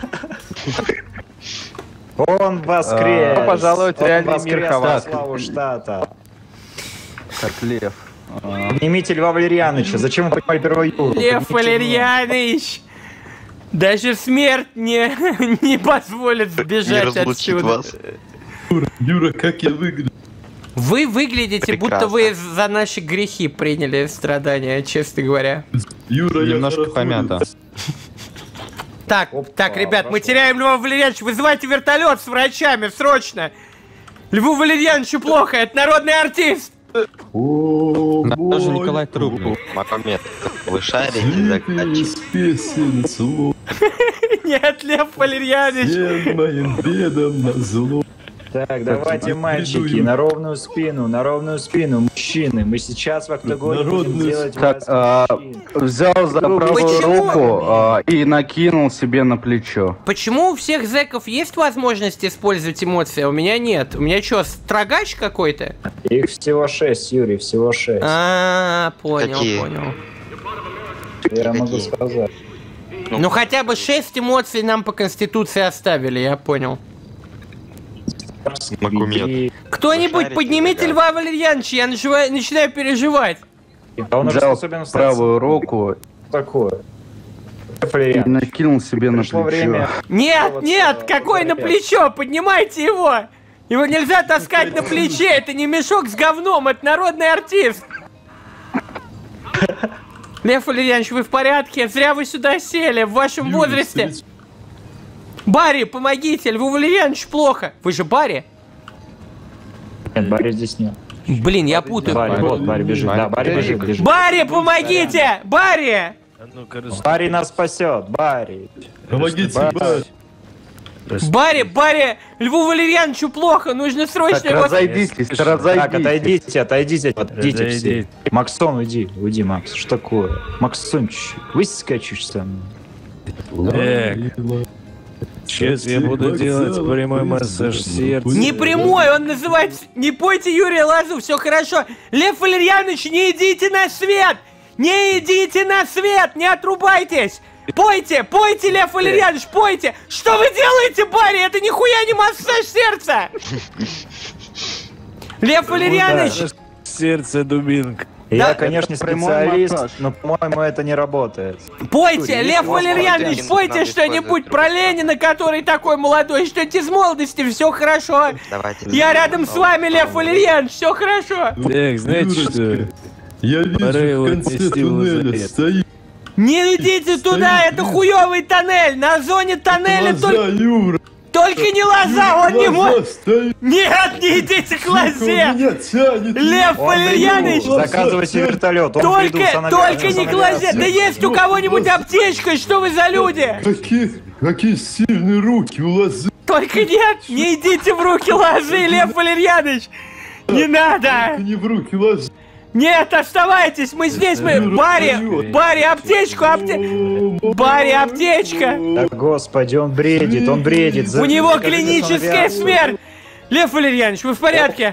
Ну... Он воскрес! Добро пожаловать в Он реальный мир, воскрес на Хованский. славу штата. Как лев. А, Поднимите Льва Валерьяновича. Зачем вы поднимали первого Юру? Лев Поднимите Валерьянович! Даже смерть не, не позволит Не сбежать разлучит отсюда. вас. Юра, Юра, как я выгляжу? Вы выглядите, будто Прекрасно. вы за наши грехи приняли страдания, честно говоря. Юра, я Немножко хорошо помято. выгляжу. Так, так, ребят, мы теряем Льва Валерьяновича. Вызывайте вертолет с врачами, срочно. Льву Валерьяновичу плохо, это народный артист. О, Даже мой Николай трубку. Магомед, вы шарите Злитый закачать? из песен слов, Нет, Лев Валерьянович. всем моим бедам назло. Так, давайте, я мальчики, приду, на ровную спину, на ровную спину, мужчины. Мы сейчас в октагоне будем Народную делать Так, вас а, мужчин. взял за правую Почему? руку а, и накинул себе на плечо. Почему у всех зэков есть возможность использовать эмоции, а у меня нет? У меня что, строгач какой-то? Их всего шесть, Юрий, всего шесть. А, понял, Какие? понял. Я могу какие? сказать. Ну хотя бы шесть эмоций нам по конституции оставили, я понял. Магомед. И- Кто-нибудь шарите, поднимите ребят. Льва Валерьяновича, я начинаю, начинаю переживать. А он уже Взял способен встать. правую руку Такое. Лев и Валерьянович, накинул себе на пришло плечо. время. Нет, Вот, нет, э, какой на ребят. плечо, поднимайте его. Его нельзя таскать на плече, это не мешок с говном, это народный артист. Лев Валерьянович, вы в порядке? Зря вы сюда сели, в вашем Юра, возрасте. встреть- Барри, помогите, Льву Валерьяновичу плохо. Вы же Барри? Нет, Барри здесь нет. Блин, я путаю. Барри, вот, Барри бежит. Да, Барри бежит, бежит. Барри, помогите! Барри! Барри нас спасет, Барри. Помогите, Барри. Барри, Барри, Льву Валерьяновичу плохо, нужно срочно Так, его... разойдитесь, разойдитесь. Так, отойдите, отойдите, отойдите все. Максон, уйди, уйди, Макс. Что такое? Максончик, выскочишь сам. Так, сейчас я буду делать прямой массаж сердца. Не прямой, он называется... Не пойте Юрия Лозу, все хорошо. Лев Валерьянович, не идите на свет! Не идите на свет, не отрубайтесь! Пойте, пойте, Лев Валерьянович, пойте! Что вы делаете, Барри? Это нихуя не массаж сердца! Лев Валерьянович! Сердце дубинка. Я, Да, конечно, специалист, но, по-моему, это не работает. Пойте, Лев Валерьянович, пойте что-нибудь про Ленина, который такой молодой, что-нибудь из молодости, все хорошо. Я рядом с вами, Лев Валерьянович, все хорошо. Так, знаете что? Я вижу в конце туннеля стоит. Не идите туда, это хуёвый тоннель, на зоне тоннеля только... Юра. Только не лоза, он не может... Нет, не идите к лозе! Лев Валерьянович! Заказывайте вертолет, он Только, придут, только не к лозе! Да есть у кого-нибудь аптечка, что вы за люди? Какие, какие сильные руки у лозы! Только нет, не идите в руки лозы, Лев Валерьянович! Не надо! Не в руки лозы! Нет, оставайтесь, мы здесь, мы... Барри, Барри, аптечку, аптечку... Барри, аптечка! Да господи, он бредит, он бредит. У него клиническая смерть! Лев Валерьянович, вы в порядке?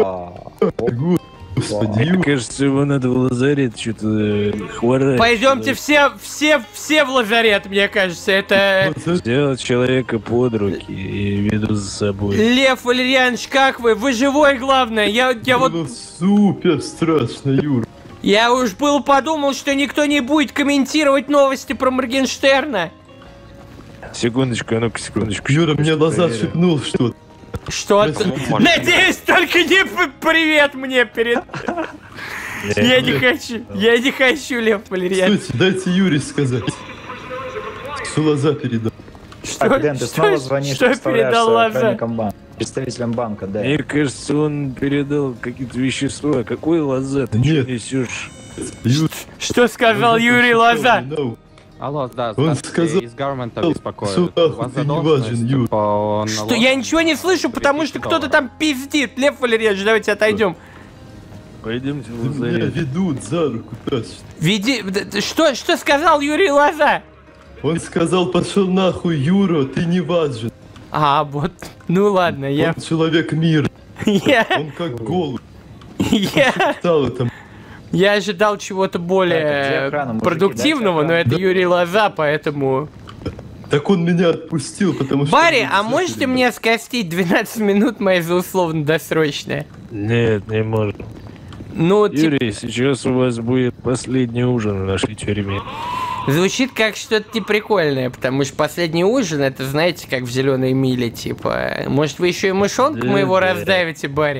Господи, мне кажется, его надо в лазарет что-то хворать. Пойдемте все, все, все в лазарет, мне кажется, это... Взял человека под руки и веду за собой. Лев Валерьянович, как вы? Вы живой, главное. Я, я вот... Супер страшно, Юра. Я уж был подумал, что никто не будет комментировать новости про Моргенштерна. Секундочку, а ну-ка, секундочку. Юра, мне лоза шепнул что-то. Что? Надеюсь, только не привет мне перед... Я не хочу, я не хочу, Лев Валерьянович. Слушайте, дайте Юре сказать. Что лоза передал. Так, Дэн, ты снова звонишь, что передал лоза? Представителям банка, да. Мне кажется, он передал какие-то вещества. Какой лоза? Ты что несешь? Что сказал Юрий Лоза? Алло, да, он сказал, из гармента беспокоит. Сюда, ты не важен, Юр. Что? Я ничего не слышу, потому что кто-то там пиздит. Лев Валерьянович, давайте отойдем. Пойдемте в лазарет. Меня ведут за руку, тащат. Веди... Что, что сказал Юрий Лоза? Он сказал, пошел нахуй, Юра, ты не важен. А, вот, ну ладно, я... Он человек мира. Я... Он как голубь. Я... Это... Я ожидал чего-то более да, мужики, продуктивного, но это да. Юрий Лоза, поэтому... Так он меня отпустил, потому что... Барри, а можете ребят. мне скостить двенадцать минут мои за условно-досрочные? Нет, не можно. Ну, Юрий, тип... сейчас у вас будет последний ужин в нашей тюрьме. Звучит как что-то неприкольное, потому что последний ужин, это, знаете, как в «Зеленой миле», типа... Может, вы еще и мышонка да, моего да. раздавите, Барри?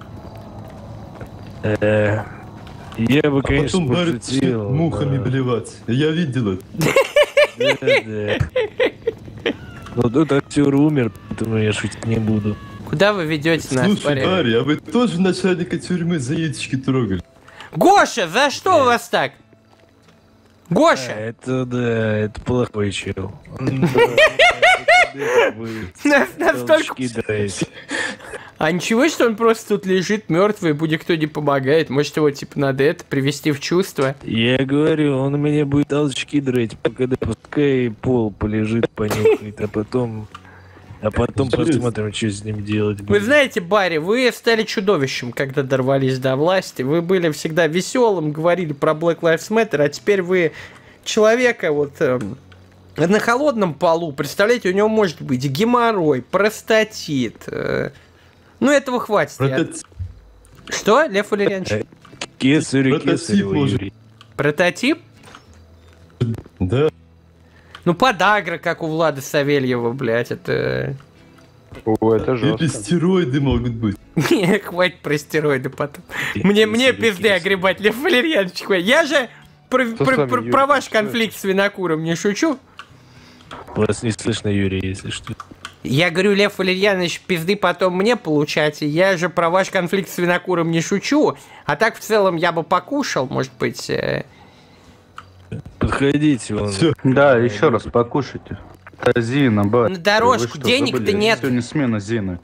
Э-э... Я бы, а конечно, потом пошутил, мухами но... блевать. Я видел это. Да-да. Но тут актер умер, поэтому я шутить не буду. Куда вы ведете нас, Слушай, Барри, а вы тоже начальника тюрьмы за яички трогали? Гоша, за что у вас так? Гоша! Это да, это плохой чел. Настолько... А ничего, что он просто тут лежит мертвый, будет кто не помогает. Может, его типа надо это привести в чувство? Я говорю, он у меня будет толчки драть, пока пускай пол полежит, понюхает, а потом... А потом посмотрим, что с ним делать. Вы знаете, Барри, вы стали чудовищем, когда дорвались до власти. Вы были всегда веселым, говорили про Black Lives Matter, а теперь вы человека вот... Э, на холодном полу, представляете, у него может быть геморрой, простатит... Э, Ну, этого хватит. Я... Что, Лев Валерьянович? Кесарь, кесарь. Прототип? Да. Ну, подагра, как у Влада Савельева, блядь, это... О, это жестко. Или стероиды могут быть. Не, хватит про стероиды потом. Мне, мне пизды огребать, Лев Валерьянович. Я же про, про, про, про ваш конфликт с винокуром не шучу. Вас не слышно, Юрий, если что. Я говорю, Лев Валерьянович, пизды потом мне получать. Я же про ваш конфликт с винокуром не шучу. А так, в целом, я бы покушал, может быть... Э... Подходите, вон. Да, еще раз покушайте. Это Зина, ба. На дорожку, денег-то нет. Сегодня смена Зины.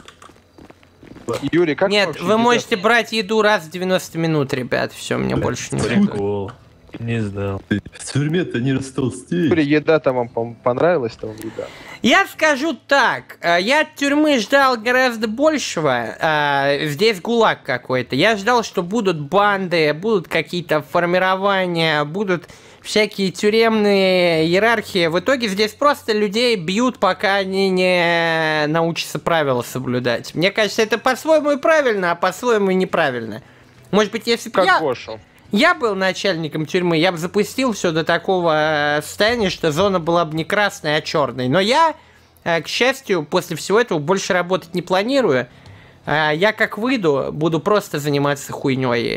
Юрий, как Нет, вы можете брать еду раз в девяносто минут, ребят. Все, мне больше не Прикол. Не знал. В тюрьме-то не растолстеешь. Юрий, еда там вам по- понравилась? Там еда? Я скажу так, я от тюрьмы ждал гораздо большего, здесь ГУЛАГ какой-то. Я ждал, что будут банды, будут какие-то формирования, будут всякие тюремные иерархии. В итоге здесь просто людей бьют, пока они не научатся правила соблюдать. Мне кажется, это по-своему и правильно, а по-своему и неправильно. Может быть, если бы я... Гоша. Я был начальником тюрьмы, я бы запустил все до такого состояния, что зона была бы не красной, а черной. Но я, к счастью, после всего этого больше работать не планирую. Я как выйду, буду просто заниматься хуйней.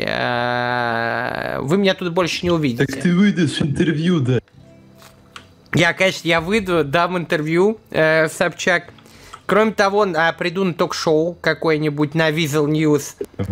Вы меня тут больше не увидите. Так ты выйдешь интервью, да? Я, конечно, я выйду, дам интервью, э, Собчак. Кроме того, приду на ток-шоу какое-нибудь на Weasel News.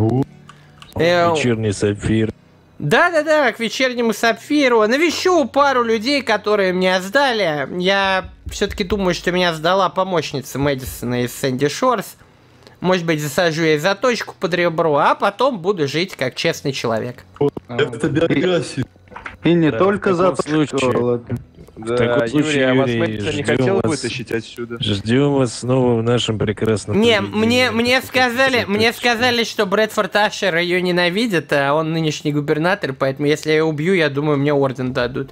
Э, Вечерний сапфир. Да-да-да, к вечернему сапфиру. Навещу пару людей, которые меня сдали. Я все-таки думаю, что меня сдала помощница Мэдисона из Сэнди Шорс. Может быть, засажу ей заточку под ребро, а потом буду жить как честный человек. Это биография. И не Да, только в за таком случае. В таком случае, Юрий, а вас Юрий, Мэдисон не ждем хотел вас- вытащить отсюда? Ждем вас снова в нашем прекрасном... Не, поведении. мне, мне сказали, мне сказали, что Брэдфорд Ашер ее ненавидит, а он нынешний губернатор, поэтому если я ее убью, я думаю, мне орден дадут.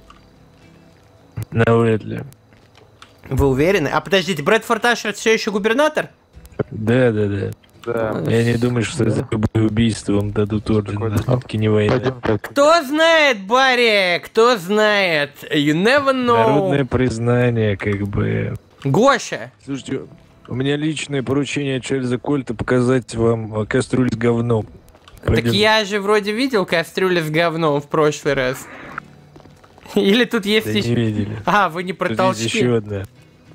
Навряд ли. Вы уверены? А подождите, Брэдфорд Ашер все еще губернатор? Да, да, да. Да. Я не думаю, что за любое убийство вам дадут орден на знатки не войны. Кто знает, Барри, кто знает? You never know. Народное признание, как бы. Гоша. Слушайте, у меня личное поручение от Чарльза Кольта показать вам кастрюлю с говном. Так Пойдем. я же вроде видел кастрюлю с говном в прошлый раз. Или тут есть Да еще... не видели. А, вы не про Тут толчки. есть еще одна.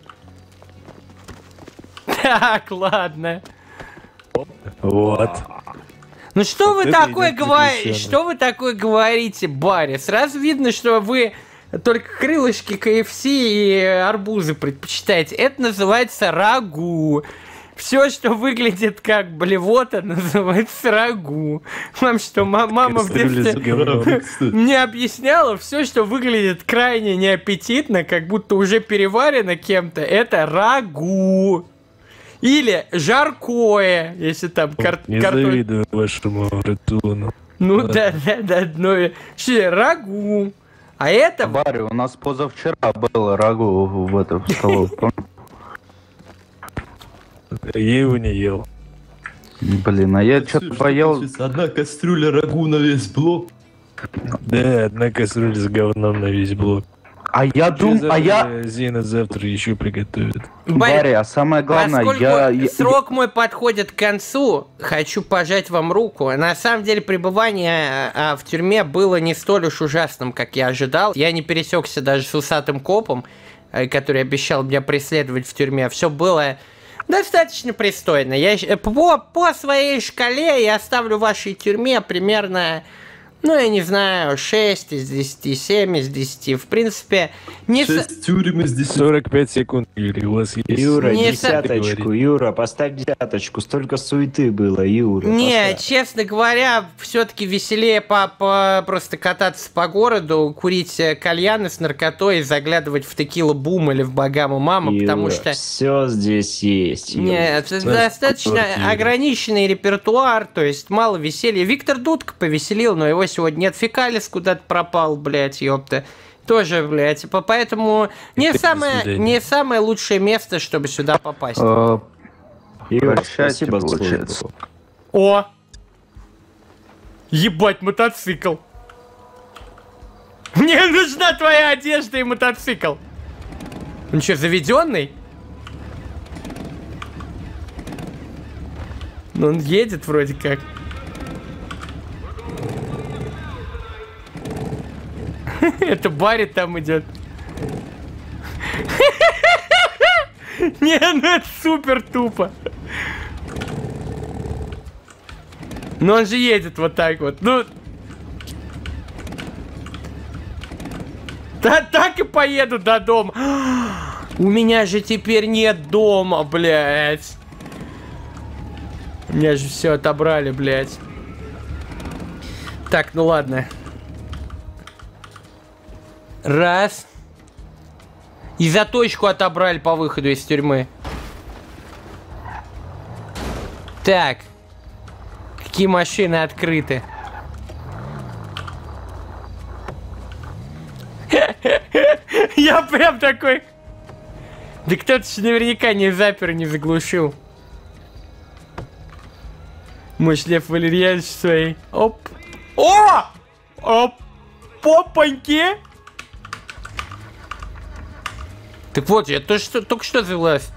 Так, ладно. Вот. Ну что вы это такое идет говорите? запрещенно. Что вы такое говорите, Барри? Сразу видно, что вы только крылышки ка эф си и арбузы предпочитаете. Это называется рагу. Все, что выглядит как блевота, называется рагу. Вам что, ма- мама в Кастрюля с детстве говном. мне объясняла? Все, что выглядит крайне неаппетитно, как будто уже переварено кем-то, это рагу. Или жаркое, если там кар- Не картофель. завидую вашему ратуну. Ну Ладно. да, да, да, ну что, рагу. А это... Барри, у нас позавчера было рагу в, в этом столовой. Я его не ел. Блин, а я что-то поел. Одна кастрюля рагу на весь блок. Да, одна кастрюля с говном на весь блок. А я думаю, а я... Зина завтра еще приготовит. Барри, а самое главное, Поскольку я... я- срок мой подходит к концу, хочу пожать вам руку. На самом деле пребывание а, в тюрьме было не столь уж ужасным, как я ожидал. Я не пересекся даже с усатым копом, э, который обещал меня преследовать в тюрьме. Все было достаточно пристойно. Я, щ- по, по своей шкале я ставлю вашей тюрьме примерно... Ну, я не знаю, шесть из десяти, семь из десяти. В принципе, не... с- Шесть тюрем из десяти. сорок пять секунд, Юрий, у вас есть... Юра, Не десяточку, Юра, поставь десяточку, столько суеты было, Юра. Не, поставь. честно говоря, все-таки веселее по, по- просто кататься по городу, курить э, кальяны с наркотой и заглядывать в текила бум или в богаму мама, потому Юра, что... все здесь есть. Юра. Нет, это достаточно квартира. ограниченный репертуар, то есть мало веселья. Виктор Дудка повеселил, но его сегодня нет. Фекалис куда-то пропал, блядь, ёпта. Тоже, блядь, по- поэтому не Это самое, свидание. не самое лучшее место, чтобы сюда попасть. э, Юра, Прощайте, спасибо за получается. службу. О! Ебать, мотоцикл! Мне нужна твоя одежда и мотоцикл! Он что, заведенный? Ну, он едет вроде как. Это Барри там идет. Не Не, ну это супер тупо. Но он же едет вот так вот. Ну... Да так и поеду до дома. У меня же теперь нет дома, блядь. У меня же все отобрали, блядь. Так, ну ладно. Раз. И за точку отобрали по выходу из тюрьмы. Так. Какие машины открыты? Я прям такой... Да кто-то же наверняка не запер, не заглушил. Мощь Лев Валерьянович своей. Оп. О! Оп! Попоньки! Так вот, я только что, только что завелась.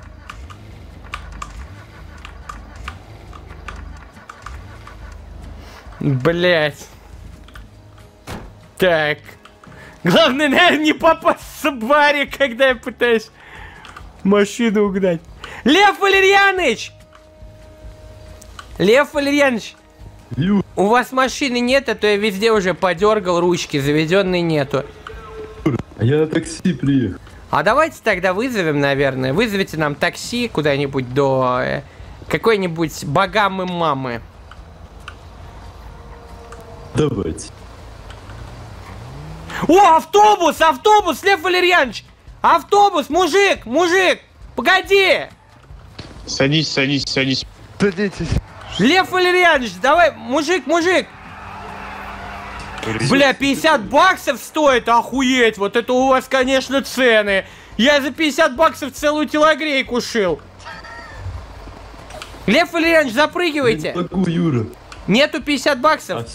Блять. Так. Главное, наверное, не попасться в баре, когда я пытаюсь машину угнать. Лев Валерьяныч! Лев Валерьяныч! Ю. У вас машины нет, а то я везде уже подергал ручки, заведенной нету. А я на такси приехал. А давайте тогда вызовем, наверное. Вызовите нам такси куда-нибудь до э, какой-нибудь богамы мамы. Давайте. О, автобус, автобус, Лев Валерьянович! Автобус, мужик, мужик! Погоди! Садись, садись, садись. Садитесь. Лев Валерьянович, давай, мужик, мужик! Бля, пятьдесят баксов стоит, охуеть! Вот это у вас, конечно, цены! Я за пятьдесят баксов целую телогрейку шил! Лев Валерьянович, запрыгивайте! Не могу, Юра. Нету пятьдесят баксов?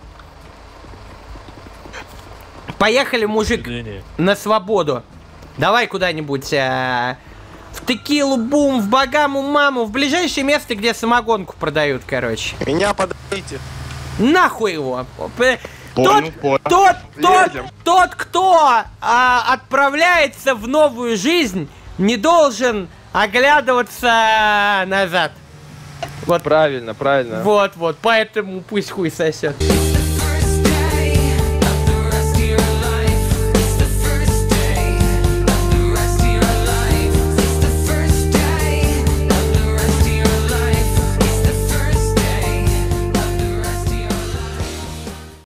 Поехали, мужик, на свободу. Давай куда-нибудь э, в текилу бум, в богаму маму, в ближайшее место, где самогонку продают, короче. Меня подождите. Нахуй его. Понял, Тот, понял. тот, тот, Едем. тот, кто а, отправляется в новую жизнь, не должен оглядываться назад. Вот. Правильно, правильно. Вот, вот, поэтому пусть хуй сосет.